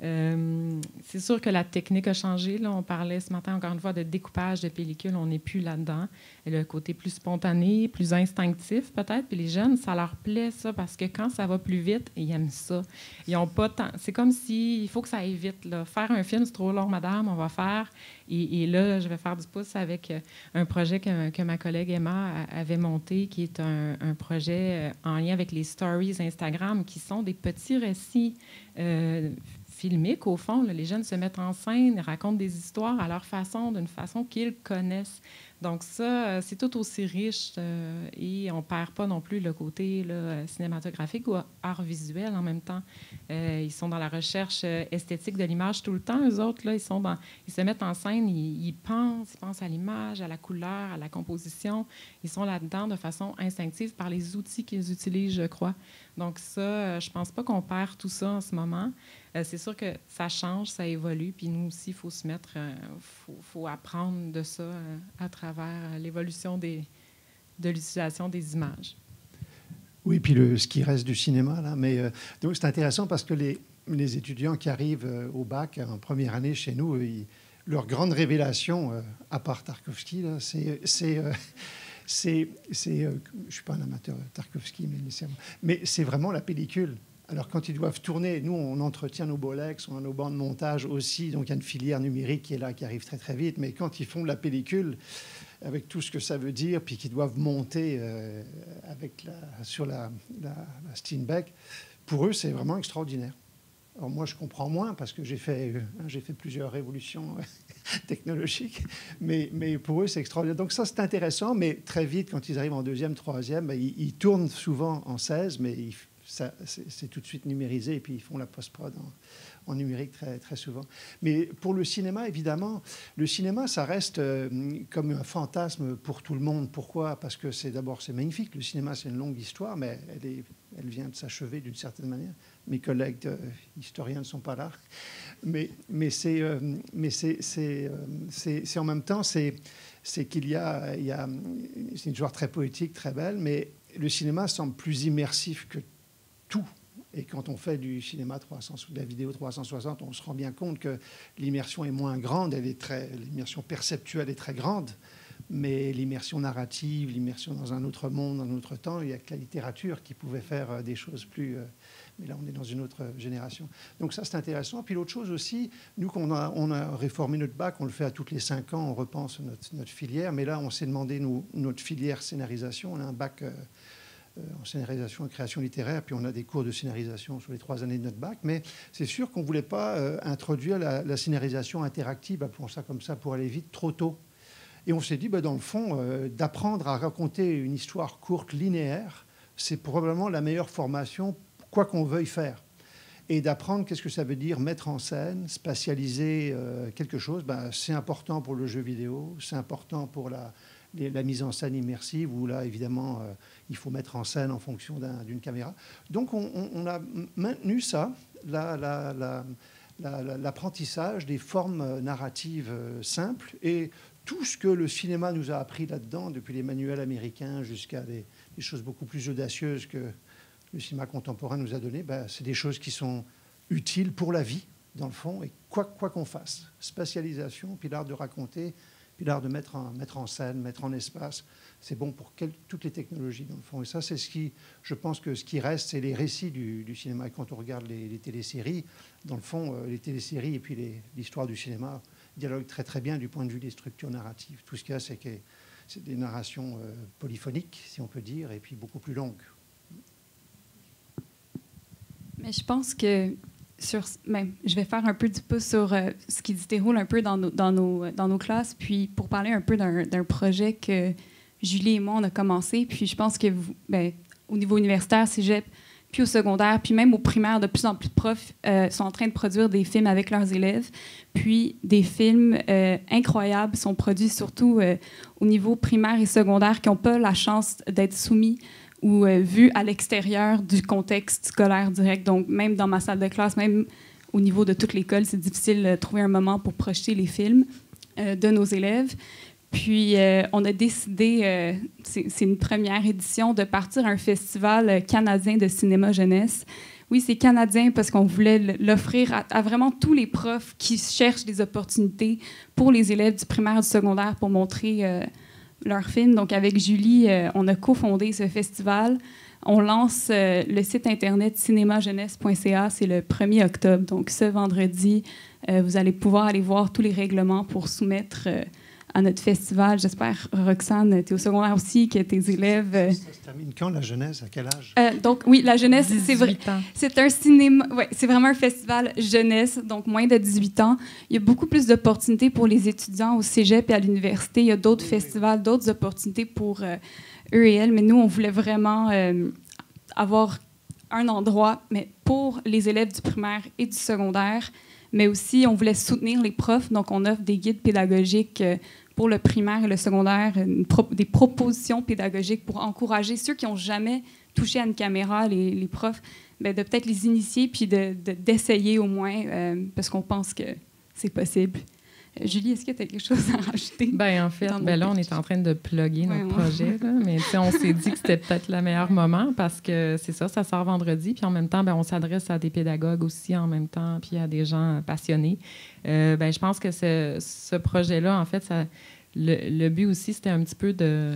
Speaker 3: Euh, c'est sûr que la technique a changé. Là, on parlait ce matin, encore une fois, de découpage de pellicule. On n'est plus là-dedans. Et le côté plus spontané, plus instinctif, peut-être. Puis les jeunes, ça leur plaît, ça, parce que quand ça va plus vite, ils aiment ça. Ils ont pas tant... C'est comme si... Il faut que ça aille vite, là. Faire un film, c'est trop long, madame, on va faire. Et, et là, je vais faire du pouce avec un projet que, que ma collègue Emma avait monté, qui est un, un projet en lien avec les stories Instagram, qui sont des petits récits euh, filmique, au fond. Là, les jeunes se mettent en scène, ils racontent des histoires à leur façon, d'une façon qu'ils connaissent. Donc ça, c'est tout aussi riche euh, et on ne perd pas non plus le côté là, cinématographique ou art visuel en même temps. Euh, ils sont dans la recherche esthétique de l'image tout le temps. Eux autres, là, ils, sont dans, ils se mettent en scène, ils, ils pensent, ils pensent à l'image, à la couleur, à la composition. Ils sont là-dedans de façon instinctive par les outils qu'ils utilisent, je crois. Donc ça, je ne pense pas qu'on perd tout ça en ce moment. Euh, c'est sûr que ça change, ça évolue, puis nous aussi, il faut se mettre, il euh, faut, faut apprendre de ça euh, à travers l'évolution des, de l'utilisation des images.
Speaker 4: Oui, puis le, ce qui reste du cinéma, là, mais euh, donc c'est intéressant parce que les, les étudiants qui arrivent euh, au bac en première année chez nous, ils, leur grande révélation, euh, à part Tarkovsky, là, c'est... c'est euh, C'est, c'est, euh, je ne suis pas un amateur de Tarkovsky, mais, mais c'est vraiment la pellicule. Alors, quand ils doivent tourner, nous, on entretient nos Bolex, on a nos bancs de montage aussi, donc il y a une filière numérique qui est là, qui arrive très, très vite. Mais quand ils font de la pellicule, avec tout ce que ça veut dire, puis qu'ils doivent monter euh, avec la, sur la, la, la Steenbeck, pour eux, c'est vraiment extraordinaire. Alors moi, je comprends moins parce que j'ai fait, j'ai fait plusieurs révolutions technologiques, mais, mais pour eux, c'est extraordinaire. Donc ça, c'est intéressant, mais très vite, quand ils arrivent en deuxième, troisième, ben, ils, ils tournent souvent en seize, mais ils, ça, c'est, c'est tout de suite numérisé, et puis ils font la post-prod en, en numérique très, très souvent. Mais pour le cinéma, évidemment, le cinéma, ça reste euh, comme un fantasme pour tout le monde. Pourquoi ? Parce que c'est d'abord, c'est magnifique. Le cinéma, c'est une longue histoire, mais elle, est, elle vient de s'achever d'une certaine manière. Mes collègues euh, historiens ne sont pas là. Mais, mais, c'est, euh, mais c'est, c'est, euh, c'est, c'est en même temps, c'est, c'est qu'il y a, il y a... C'est une histoire très poétique, très belle, mais le cinéma semble plus immersif que tout. Et quand on fait du cinéma trois cents, de la vidéo trois cent soixante, on se rend bien compte que l'immersion est moins grande, elle est très, l'immersion perceptuelle est très grande Mais l'immersion narrative, l'immersion dans un autre monde, dans un autre temps, il n'y a que la littérature qui pouvait faire euh, des choses plus... Euh, mais là, on est dans une autre génération. Donc ça, c'est intéressant. Puis l'autre chose aussi, nous, qu'on a, on a réformé notre bac, on le fait à toutes les cinq ans, on repense notre, notre filière. Mais là, on s'est demandé, nous, notre filière scénarisation. On a un bac euh, en scénarisation et création littéraire, puis on a des cours de scénarisation sur les trois années de notre bac. Mais c'est sûr qu'on ne voulait pas euh, introduire la, la scénarisation interactive, appelons ça comme ça, pour aller vite, trop tôt. Et on s'est dit, bah, dans le fond, euh, d'apprendre à raconter une histoire courte, linéaire, c'est probablement la meilleure formation, quoi qu'on veuille faire. Et d'apprendre qu'est-ce que ça veut dire mettre en scène, spatialiser euh, quelque chose, bah, c'est important pour le jeu vidéo, c'est important pour la, les, la mise en scène immersive, où là, évidemment, euh, il faut mettre en scène en fonction d'un, d'une caméra. Donc, on, on, on a maintenu ça, la... la, la l'apprentissage des formes narratives simples et tout ce que le cinéma nous a appris là-dedans, depuis les manuels américains jusqu'à des, des choses beaucoup plus audacieuses que le cinéma contemporain nous a donné, ben, c'est des choses qui sont utiles pour la vie, dans le fond, et quoi, quoi qu'on fasse. Spatialisation, puis l'art de raconter, puis l'art de mettre en, mettre en scène, mettre en espace, c'est bon pour quel, toutes les technologies, dans le fond. Et ça, c'est ce qui, je pense que ce qui reste, c'est les récits du, du cinéma. Et quand on regarde les, les téléséries, dans le fond, euh, les téléséries et puis les, l'histoire du cinéma dialoguent très, très bien du point de vue des structures narratives. Tout ce qu'il y a, c'est que c'est des narrations euh, polyphoniques, si on peut dire, et puis beaucoup plus longues.
Speaker 1: Mais je pense que sur, ben, je vais faire un peu du pouce sur euh, ce qui se déroule un peu dans nos, dans nos, dans nos classes, puis pour parler un peu d'un, d'un projet que Julie et moi, on a commencé. Puis je pense que vous, ben, au niveau universitaire, cégep, puis au secondaire, puis même au primaire, de plus en plus de profs euh, sont en train de produire des films avec leurs élèves. Puis des films euh, incroyables sont produits surtout euh, au niveau primaire et secondaire qui n'ont pas la chance d'être soumis ou euh, vus à l'extérieur du contexte scolaire direct. Donc même dans ma salle de classe, même au niveau de toute l'école, c'est difficile de trouver un moment pour projeter les films euh, de nos élèves. Puis, euh, on a décidé, euh, c'est, c'est une première édition, de partir à un festival canadien de cinéma jeunesse. Oui, c'est canadien parce qu'on voulait l'offrir à, à vraiment tous les profs qui cherchent des opportunités pour les élèves du primaire et du secondaire pour montrer euh, leurs films. Donc, avec Julie, euh, on a cofondé ce festival. On lance euh, le site internet cinéma jeunesse point c a, c'est le premier octobre. Donc, ce vendredi, euh, vous allez pouvoir aller voir tous les règlements pour soumettre... Euh, à notre festival. J'espère, Roxane, tu es au secondaire aussi, que tes élèves... Euh...
Speaker 4: Ça se termine quand, la jeunesse? À quel âge?
Speaker 1: Euh, donc, oui, la jeunesse, c'est vrai. C'est un cinéma... Ouais, c'est vraiment un festival jeunesse, donc moins de dix-huit ans. Il y a beaucoup plus d'opportunités pour les étudiants au cégep et à l'université. Il y a d'autres oui, festivals, oui. d'autres opportunités pour euh, eux et elles, mais nous, on voulait vraiment euh, avoir un endroit mais pour les élèves du primaire et du secondaire, mais aussi, on voulait soutenir les profs. Donc, on offre des guides pédagogiques pour le primaire et le secondaire, une pro- des propositions pédagogiques pour encourager ceux qui n'ont jamais touché à une caméra, les, les profs, bien, de peut-être les initier puis de, de, d'essayer au moins, euh, parce qu'on pense que c'est possible. Euh, Julie, est-ce que tu as quelque chose à rajouter?
Speaker 3: Bien, en fait, ben là, on est en train de plugger notre ouais, projet, là, mais on s'est dit que c'était peut-être le meilleur moment parce que c'est ça, ça sort vendredi, puis en même temps, ben, on s'adresse à des pédagogues aussi en même temps, puis à des gens passionnés. Euh, ben, je pense que ce, ce projet-là, en fait, ça, le, le but aussi, c'était un petit peu de...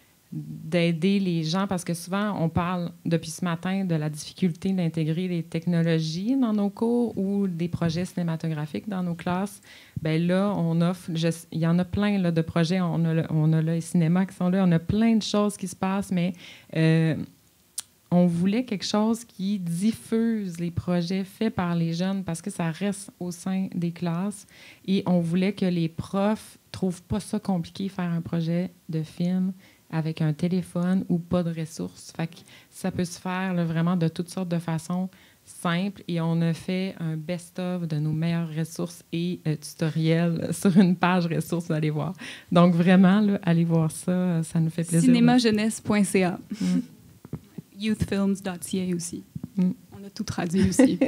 Speaker 3: d'aider les gens, parce que souvent, on parle, depuis ce matin, de la difficulté d'intégrer les technologies dans nos cours ou des projets cinématographiques dans nos classes. Bien là, on offre... Je, il y en a plein là, de projets. On a, on a là les cinémas qui sont là. On a plein de choses qui se passent, mais euh, on voulait quelque chose qui diffuse les projets faits par les jeunes parce que ça reste au sein des classes. Et on voulait que les profs ne trouvent pas ça compliqué, faire un projet de film avec un téléphone ou pas de ressources. Fait que ça peut se faire là, vraiment de toutes sortes de façons simples. Et on a fait un best-of de nos meilleures ressources et euh, tutoriels sur une page ressources, vous allez voir. Donc vraiment, là, allez voir ça, ça nous fait plaisir.
Speaker 1: cinéma jeunesse point c a. Mm. youth films dot c a aussi. Mm. On a tout traduit aussi.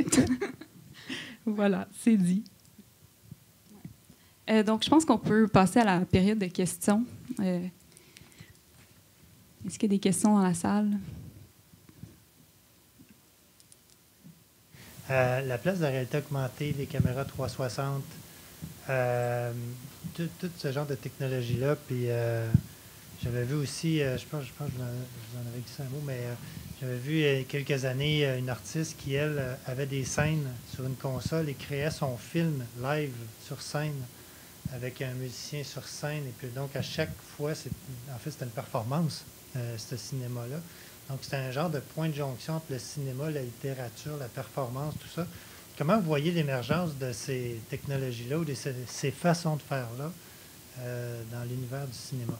Speaker 3: Voilà, c'est dit.
Speaker 1: Euh, donc, je pense qu'on peut passer à la période de questions. Euh, Est-ce qu'il y a des questions dans la salle?
Speaker 5: Euh, la place de la réalité augmentée, les caméras trois cent soixante, euh, tout, tout ce genre de technologie-là. Puis euh, j'avais vu aussi, euh, je pense, je pense que je vous en avais dit ça un mot, mais euh, j'avais vu il y a quelques années une artiste qui, elle, avait des scènes sur une console et créait son film live sur scène avec un musicien sur scène. Et puis donc, à chaque fois, c'est, en fait, c'était une performance, euh, ce cinéma-là. Donc, c'était un genre de point de jonction entre le cinéma, la littérature, la performance, tout ça. Comment vous voyez l'émergence de ces technologies-là ou de ces, ces façons de faire-là euh, dans l'univers du cinéma?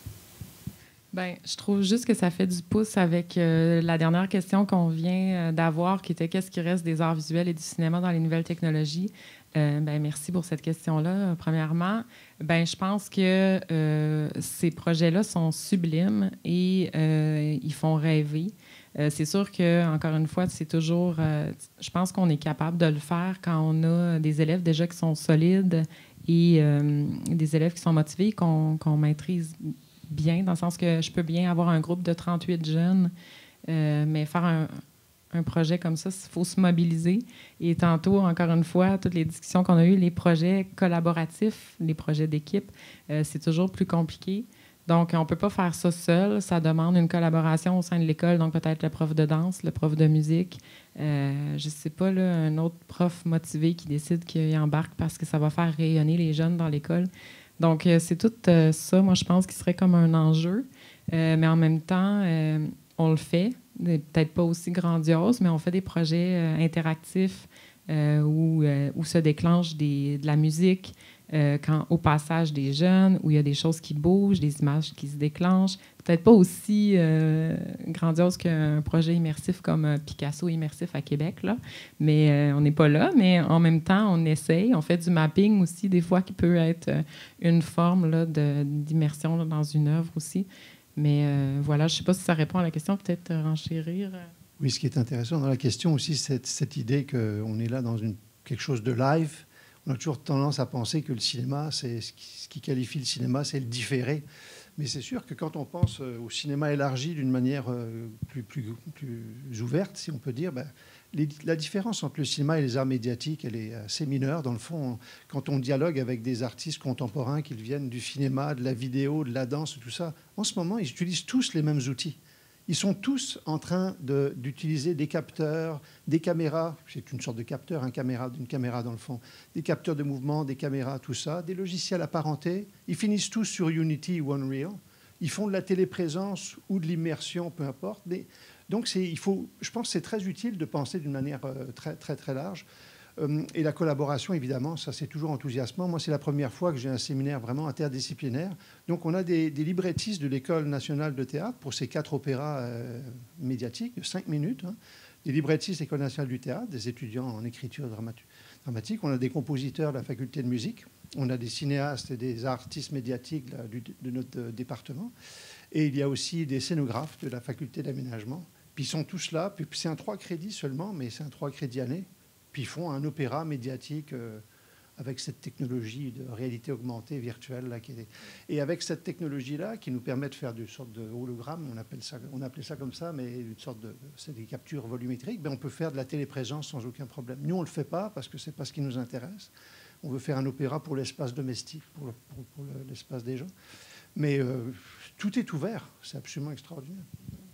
Speaker 3: Bien, je trouve juste que ça fait du pouce avec euh, la dernière question qu'on vient euh, d'avoir, qui était qu'est-ce qui reste des arts visuels et du cinéma dans les nouvelles technologies. Euh, ben, merci pour cette question-là. Premièrement, ben, je pense que euh, ces projets-là sont sublimes et euh, ils font rêver. Euh, c'est sûr que, encore une fois, c'est toujours. Euh, je pense qu'on est capable de le faire quand on a des élèves déjà qui sont solides et euh, des élèves qui sont motivés, qu'on, qu'on maîtrise bien, dans le sens que je peux bien avoir un groupe de trente-huit jeunes, euh, mais faire un, un projet comme ça, il faut se mobiliser. Et tantôt, encore une fois, toutes les discussions qu'on a eues, les projets collaboratifs, les projets d'équipe, euh, c'est toujours plus compliqué. Donc, on ne peut pas faire ça seul. Ça demande une collaboration au sein de l'école, donc peut-être le prof de danse, le prof de musique, euh, je ne sais pas, là, un autre prof motivé qui décide qu'il embarque parce que ça va faire rayonner les jeunes dans l'école. Donc, euh, c'est tout euh, ça, moi, je pense, qui serait comme un enjeu. Euh, mais en même temps, euh, on le fait. Peut-être pas aussi grandiose, mais on fait des projets euh, interactifs euh, où, euh, où se déclenche des, de la musique euh, quand, au passage des jeunes, où il y a des choses qui bougent, des images qui se déclenchent. Peut-être pas aussi euh, grandiose qu'un projet immersif comme euh, Picasso immersif à Québec, là. Mais euh, on n'est pas là. Mais en même temps, on essaye. On fait du mapping aussi, des fois, qui peut être euh, une forme là, de, d'immersion là, dans une œuvre aussi. Mais euh, voilà, je ne sais pas si ça répond à la question, peut-être euh, renchérir.
Speaker 4: Oui, ce qui est intéressant dans la question aussi, c'est cette idée qu'on est là dans une, quelque chose de live. On a toujours tendance à penser que le cinéma, c'est ce qui, ce qui qualifie le cinéma, c'est le différé. Mais c'est sûr que quand on pense au cinéma élargi d'une manière plus, plus, plus ouverte, si on peut dire, ben, les, la différence entre le cinéma et les arts médiatiques, elle est assez mineure. Dans le fond, quand on dialogue avec des artistes contemporains qui viennent du cinéma, de la vidéo, de la danse, tout ça, en ce moment, ils utilisent tous les mêmes outils. Ils sont tous en train de, d'utiliser des capteurs, des caméras, c'est une sorte de capteur, un caméra, d'une caméra dans le fond, des capteurs de mouvement, des caméras, tout ça, des logiciels apparentés. Ils finissent tous sur Unity ou Unreal. Ils font de la téléprésence ou de l'immersion, peu importe. Mais, donc, c'est, il faut, je pense que c'est très utile de penser d'une manière euh, très, très, très large. Euh, et la collaboration, évidemment, ça c'est toujours enthousiasmant. Moi, c'est la première fois que j'ai un séminaire vraiment interdisciplinaire. Donc, on a des, des librettistes de l'École nationale de théâtre pour ces quatre opéras euh, médiatiques de cinq minutes. Hein. Des librettistes de l'École nationale du théâtre, des étudiants en écriture dramatique. On a des compositeurs de la faculté de musique. On a des cinéastes et des artistes médiatiques là, du, de notre euh, département. Et il y a aussi des scénographes de la faculté d'aménagement. Puis ils sont tous là. Puis c'est un trois crédits seulement, mais c'est un trois crédits année. Puis ils font un opéra médiatique euh, avec cette technologie de réalité augmentée virtuelle. Là, qui est... Et avec cette technologie-là, qui nous permet de faire une sorte de hologramme, on appelle ça, on appelait ça comme ça, mais une sorte de, c'est des captures volumétriques, ben on peut faire de la téléprésence sans aucun problème. Nous, on ne le fait pas parce que ce n'est pas ce qui nous intéresse. On veut faire un opéra pour l'espace domestique, pour, le, pour, pour l'espace des gens. Mais euh, tout est ouvert. C'est absolument extraordinaire.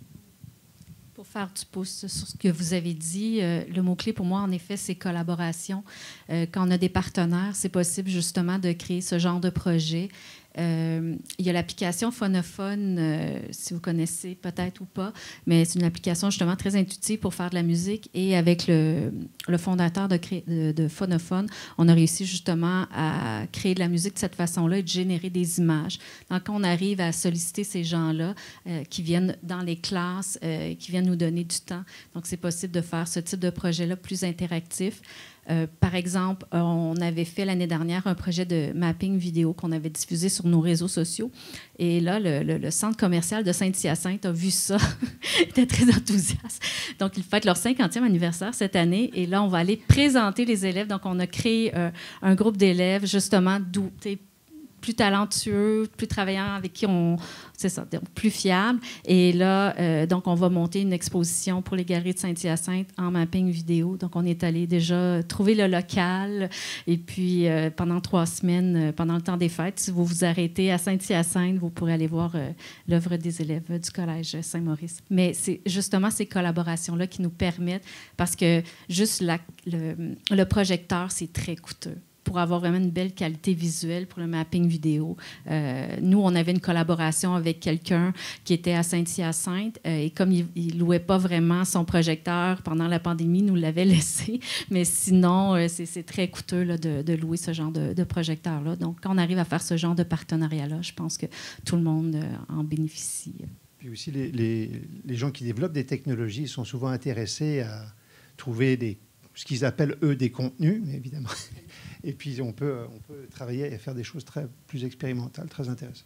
Speaker 2: Pour faire du pouce sur ce que vous avez dit, euh, le mot-clé pour moi, en effet, c'est collaboration. Euh, quand on a des partenaires, c'est possible justement de créer ce genre de projet. Euh, il y a l'application Phonophone, euh, si vous connaissez peut-être ou pas, mais c'est une application justement très intuitive pour faire de la musique. Et avec le, le fondateur de, cré, de, de Phonophone, on a réussi justement à créer de la musique de cette façon-là et de générer des images. Donc, on arrive à solliciter ces gens-là euh, qui viennent dans les classes, euh, qui viennent nous donner du temps. Donc, c'est possible de faire ce type de projet-là plus interactif. Euh, par exemple, on avait fait l'année dernière un projet de mapping vidéo qu'on avait diffusé sur nos réseaux sociaux. Et là, le, le, le centre commercial de Saint-Hyacinthe a vu ça. Il était très enthousiaste. Donc, ils fêtent leur cinquantième anniversaire cette année. Et là, on va aller présenter les élèves. Donc, on a créé euh, un groupe d'élèves, justement, d'où plus talentueux, plus travaillants, avec qui on... C'est ça, plus fiables. Et là, euh, donc, on va monter une exposition pour les Galeries de Saint-Hyacinthe en mapping vidéo. Donc, on est allé déjà trouver le local. Et puis, euh, pendant trois semaines, euh, pendant le temps des fêtes, si vous vous arrêtez à Saint-Hyacinthe, vous pourrez aller voir euh, l'œuvre des élèves du Collège Saint-Maurice. Mais c'est justement ces collaborations-là qui nous permettent, parce que juste la, le, le projecteur, c'est très coûteux pour avoir vraiment une belle qualité visuelle pour le mapping vidéo. Euh, nous, on avait une collaboration avec quelqu'un qui était à Saint-Hyacinthe euh, et comme il ne louait pas vraiment son projecteur pendant la pandémie, il nous l'avait laissé. Mais sinon, euh, c'est très coûteux là, de, de louer ce genre de, de projecteur-là. Donc, quand on arrive à faire ce genre de partenariat-là, je pense que tout le monde euh, en bénéficie.
Speaker 4: Puis aussi, les, les, les gens qui développent des technologies sont souvent intéressés à trouver des, ce qu'ils appellent, eux, des contenus, mais évidemment. Et puis, on peut, on peut travailler et faire des choses très, plus expérimentales, très intéressantes.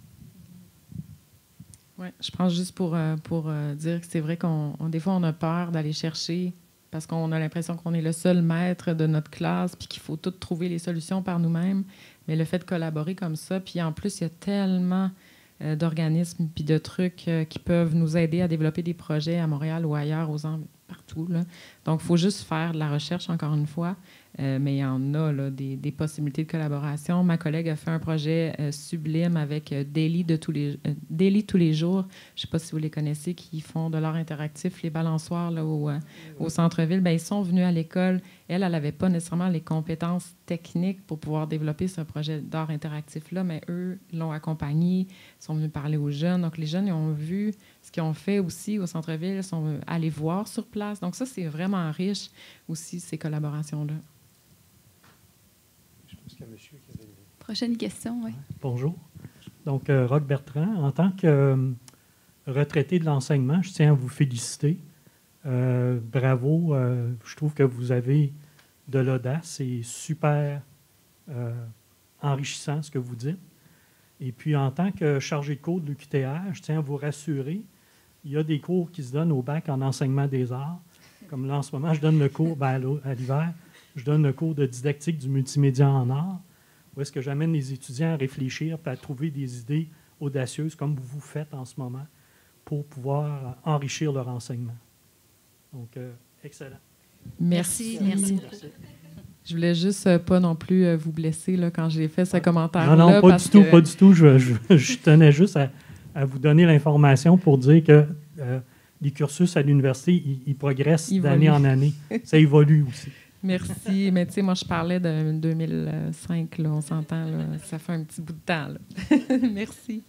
Speaker 3: Oui, je pense juste pour, euh, pour euh, dire que c'est vrai qu'on on, des fois, on a peur d'aller chercher parce qu'on a l'impression qu'on est le seul maître de notre classe puis qu'il faut tout trouver les solutions par nous-mêmes. Mais le fait de collaborer comme ça, puis en plus, il y a tellement euh, d'organismes puis de trucs euh, qui peuvent nous aider à développer des projets à Montréal ou ailleurs, aux en... partout, là. Donc, il faut juste faire de la recherche, encore une fois. Euh, mais il y en a là, des, des possibilités de collaboration. Ma collègue a fait un projet euh, sublime avec euh, Daily, de tous les, euh, Daily tous les jours. Je ne sais pas si vous les connaissez, qui font de l'art interactif, les balançoires là, au, euh, au centre-ville. Bien, ils sont venus à l'école. Elle, elle n'avait pas nécessairement les compétences techniques pour pouvoir développer ce projet d'art interactif-là, mais eux l'ont accompagné, sont venus parler aux jeunes. Donc, les jeunes, ils ont vu ce qu'ils ont fait aussi au centre-ville, ils sont allés voir sur place. Donc, ça, c'est vraiment riche aussi, ces collaborations-là.
Speaker 1: Prochaine question, oui.
Speaker 6: Bonjour. Donc, euh, Roch Bertrand, en tant que euh, retraité de l'enseignement, je tiens à vous féliciter. Euh, bravo. Euh, je trouve que vous avez de l'audace. C'est super euh, enrichissant ce que vous dites. Et puis, en tant que chargé de cours de l'U Q T R, je tiens à vous rassurer, il y a des cours qui se donnent au bac en enseignement des arts. Comme là, en ce moment, je donne le cours, ben, à l'hiver, je donne le cours de didactique du multimédia en art, où est-ce que j'amène les étudiants à réfléchir et à trouver des idées audacieuses, comme vous faites en ce moment, pour pouvoir enrichir leur enseignement. Donc, euh, excellent.
Speaker 2: Merci. Merci.
Speaker 3: Merci. Je voulais juste euh, pas non plus euh, vous blesser là, quand j'ai fait ce
Speaker 6: Non,
Speaker 3: commentaire-là.
Speaker 6: non, pas
Speaker 3: parce
Speaker 6: du tout,
Speaker 3: que...
Speaker 6: pas du tout. Je, je, je tenais juste à, à vous donner l'information pour dire que euh, les cursus à l'université, ils, ils progressent d'année en année. Ça évolue aussi.
Speaker 3: Merci. Mais tu sais, moi, je parlais de deux mille cinq, là, on s'entend, là, ça fait un petit bout de temps. Là. Merci.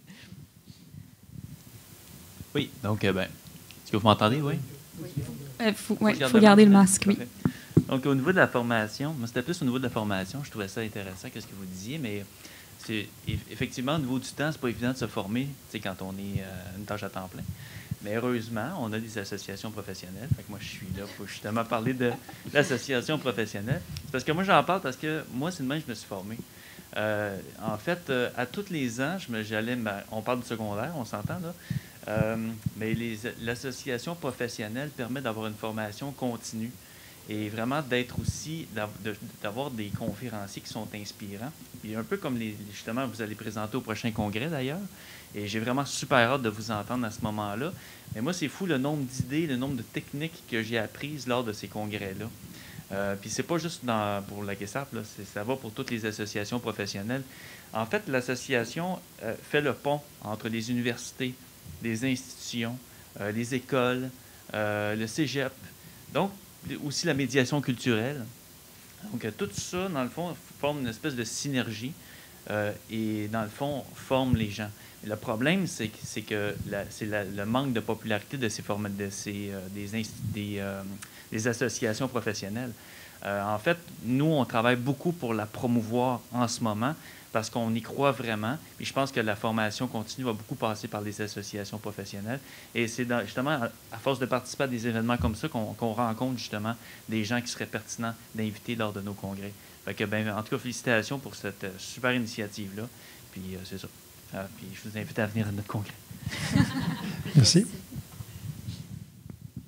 Speaker 7: Oui, donc, euh, ben, est-ce que vous m'entendez, oui?
Speaker 1: Oui. Il euh, faut, ouais, faut
Speaker 7: garder,
Speaker 1: garder le masque, oui.
Speaker 7: Donc, au niveau de la formation, moi, c'était plus au niveau de la formation, je trouvais ça intéressant, qu'est-ce que vous disiez, mais c'est effectivement, au niveau du temps, c'est pas évident de se former, tu sais, quand on est euh, une tâche à temps plein. Mais heureusement, on a des associations professionnelles. Fait que moi, je suis là pour justement parler de l'association professionnelle. Parce que moi, j'en parle parce que moi, c'est de même que je me suis formé. Euh, en fait, euh, à tous les ans, j'allais, on parle du secondaire, on s'entend là, euh, mais l'association professionnelle permet d'avoir une formation continue et vraiment d'être aussi, d'avoir des conférenciers qui sont inspirants. Et un peu comme les, justement, vous allez présenter au prochain congrès d'ailleurs. Et j'ai vraiment super hâte de vous entendre à ce moment-là. Mais moi, c'est fou le nombre d'idées, le nombre de techniques que j'ai apprises lors de ces congrès-là. Euh, puis c'est pas juste dans, pour la G E S A P, là, ça va pour toutes les associations professionnelles. En fait, l'association euh, fait le pont entre les universités, les institutions, euh, les écoles, euh, le cégep, donc aussi la médiation culturelle. Donc, euh, tout ça, dans le fond, forme une espèce de synergie euh, et, dans le fond, forme les gens. Et le problème, c'est que c'est que c'est le manque de popularité de ces formats, de ces euh, des, des, euh, des associations professionnelles. Euh, en fait, nous, on travaille beaucoup pour la promouvoir en ce moment parce qu'on y croit vraiment. Et je pense que la formation continue va beaucoup passer par les associations professionnelles. Et c'est justement à, à force de participer à des événements comme ça qu'on qu'on rencontre justement des gens qui seraient pertinents d'inviter lors de nos congrès. Fait que, ben, en tout cas, félicitations pour cette euh, super initiative-là. Puis euh, c'est ça. Ah, puis je vous invite à venir à notre congrès.
Speaker 4: Merci.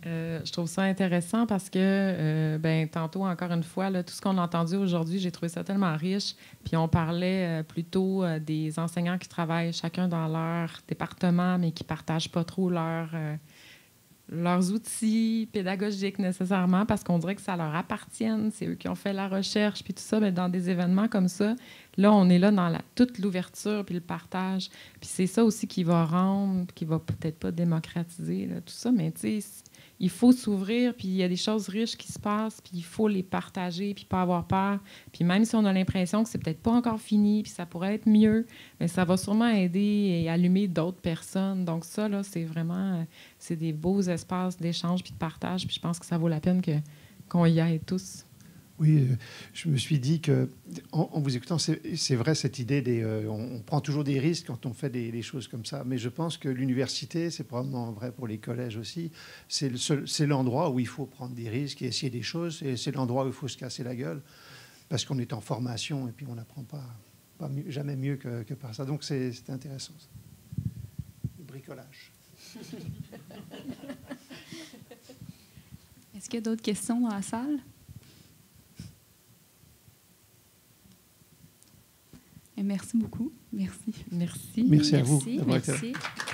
Speaker 3: Euh, je trouve ça intéressant parce que, euh, ben, tantôt, encore une fois, là, tout ce qu'on a entendu aujourd'hui, j'ai trouvé ça tellement riche. Puis on parlait euh, plutôt euh, des enseignants qui travaillent chacun dans leur département, mais qui ne partagent pas trop leur, euh, leurs outils pédagogiques nécessairement parce qu'on dirait que ça leur appartient. C'est eux qui ont fait la recherche, puis tout ça. Mais dans des événements comme ça, là, on est là dans la, toute l'ouverture puis le partage. Puis c'est ça aussi qui va rendre, qui va peut-être pas démocratiser là, tout ça, mais tu sais, il faut s'ouvrir, puis il y a des choses riches qui se passent, puis il faut les partager, puis pas avoir peur. Puis même si on a l'impression que c'est peut-être pas encore fini, puis ça pourrait être mieux, mais ça va sûrement aider et allumer d'autres personnes. Donc ça, là, c'est vraiment, c'est des beaux espaces d'échange puis de partage, puis je pense que ça vaut la peine que, qu'on y aille tous.
Speaker 4: Oui, euh, je me suis dit que, en, en vous écoutant, c'est, c'est vrai cette idée des, euh, on, on prend toujours des risques quand on fait des, des choses comme ça. Mais je pense que l'université, c'est probablement vrai pour les collèges aussi. C'est, le seul, c'est l'endroit où il faut prendre des risques et essayer des choses. Et c'est l'endroit où il faut se casser la gueule parce qu'on est en formation et puis on n'apprend pas, pas mieux, jamais mieux que, que par ça. Donc c'est, c'est intéressant. Ça. Le bricolage.
Speaker 1: Est-ce qu'il y a d'autres questions dans la salle? Et merci beaucoup. Merci.
Speaker 3: Merci.
Speaker 4: Merci à vous
Speaker 2: Merci.
Speaker 4: d'avoir été là.
Speaker 2: Merci.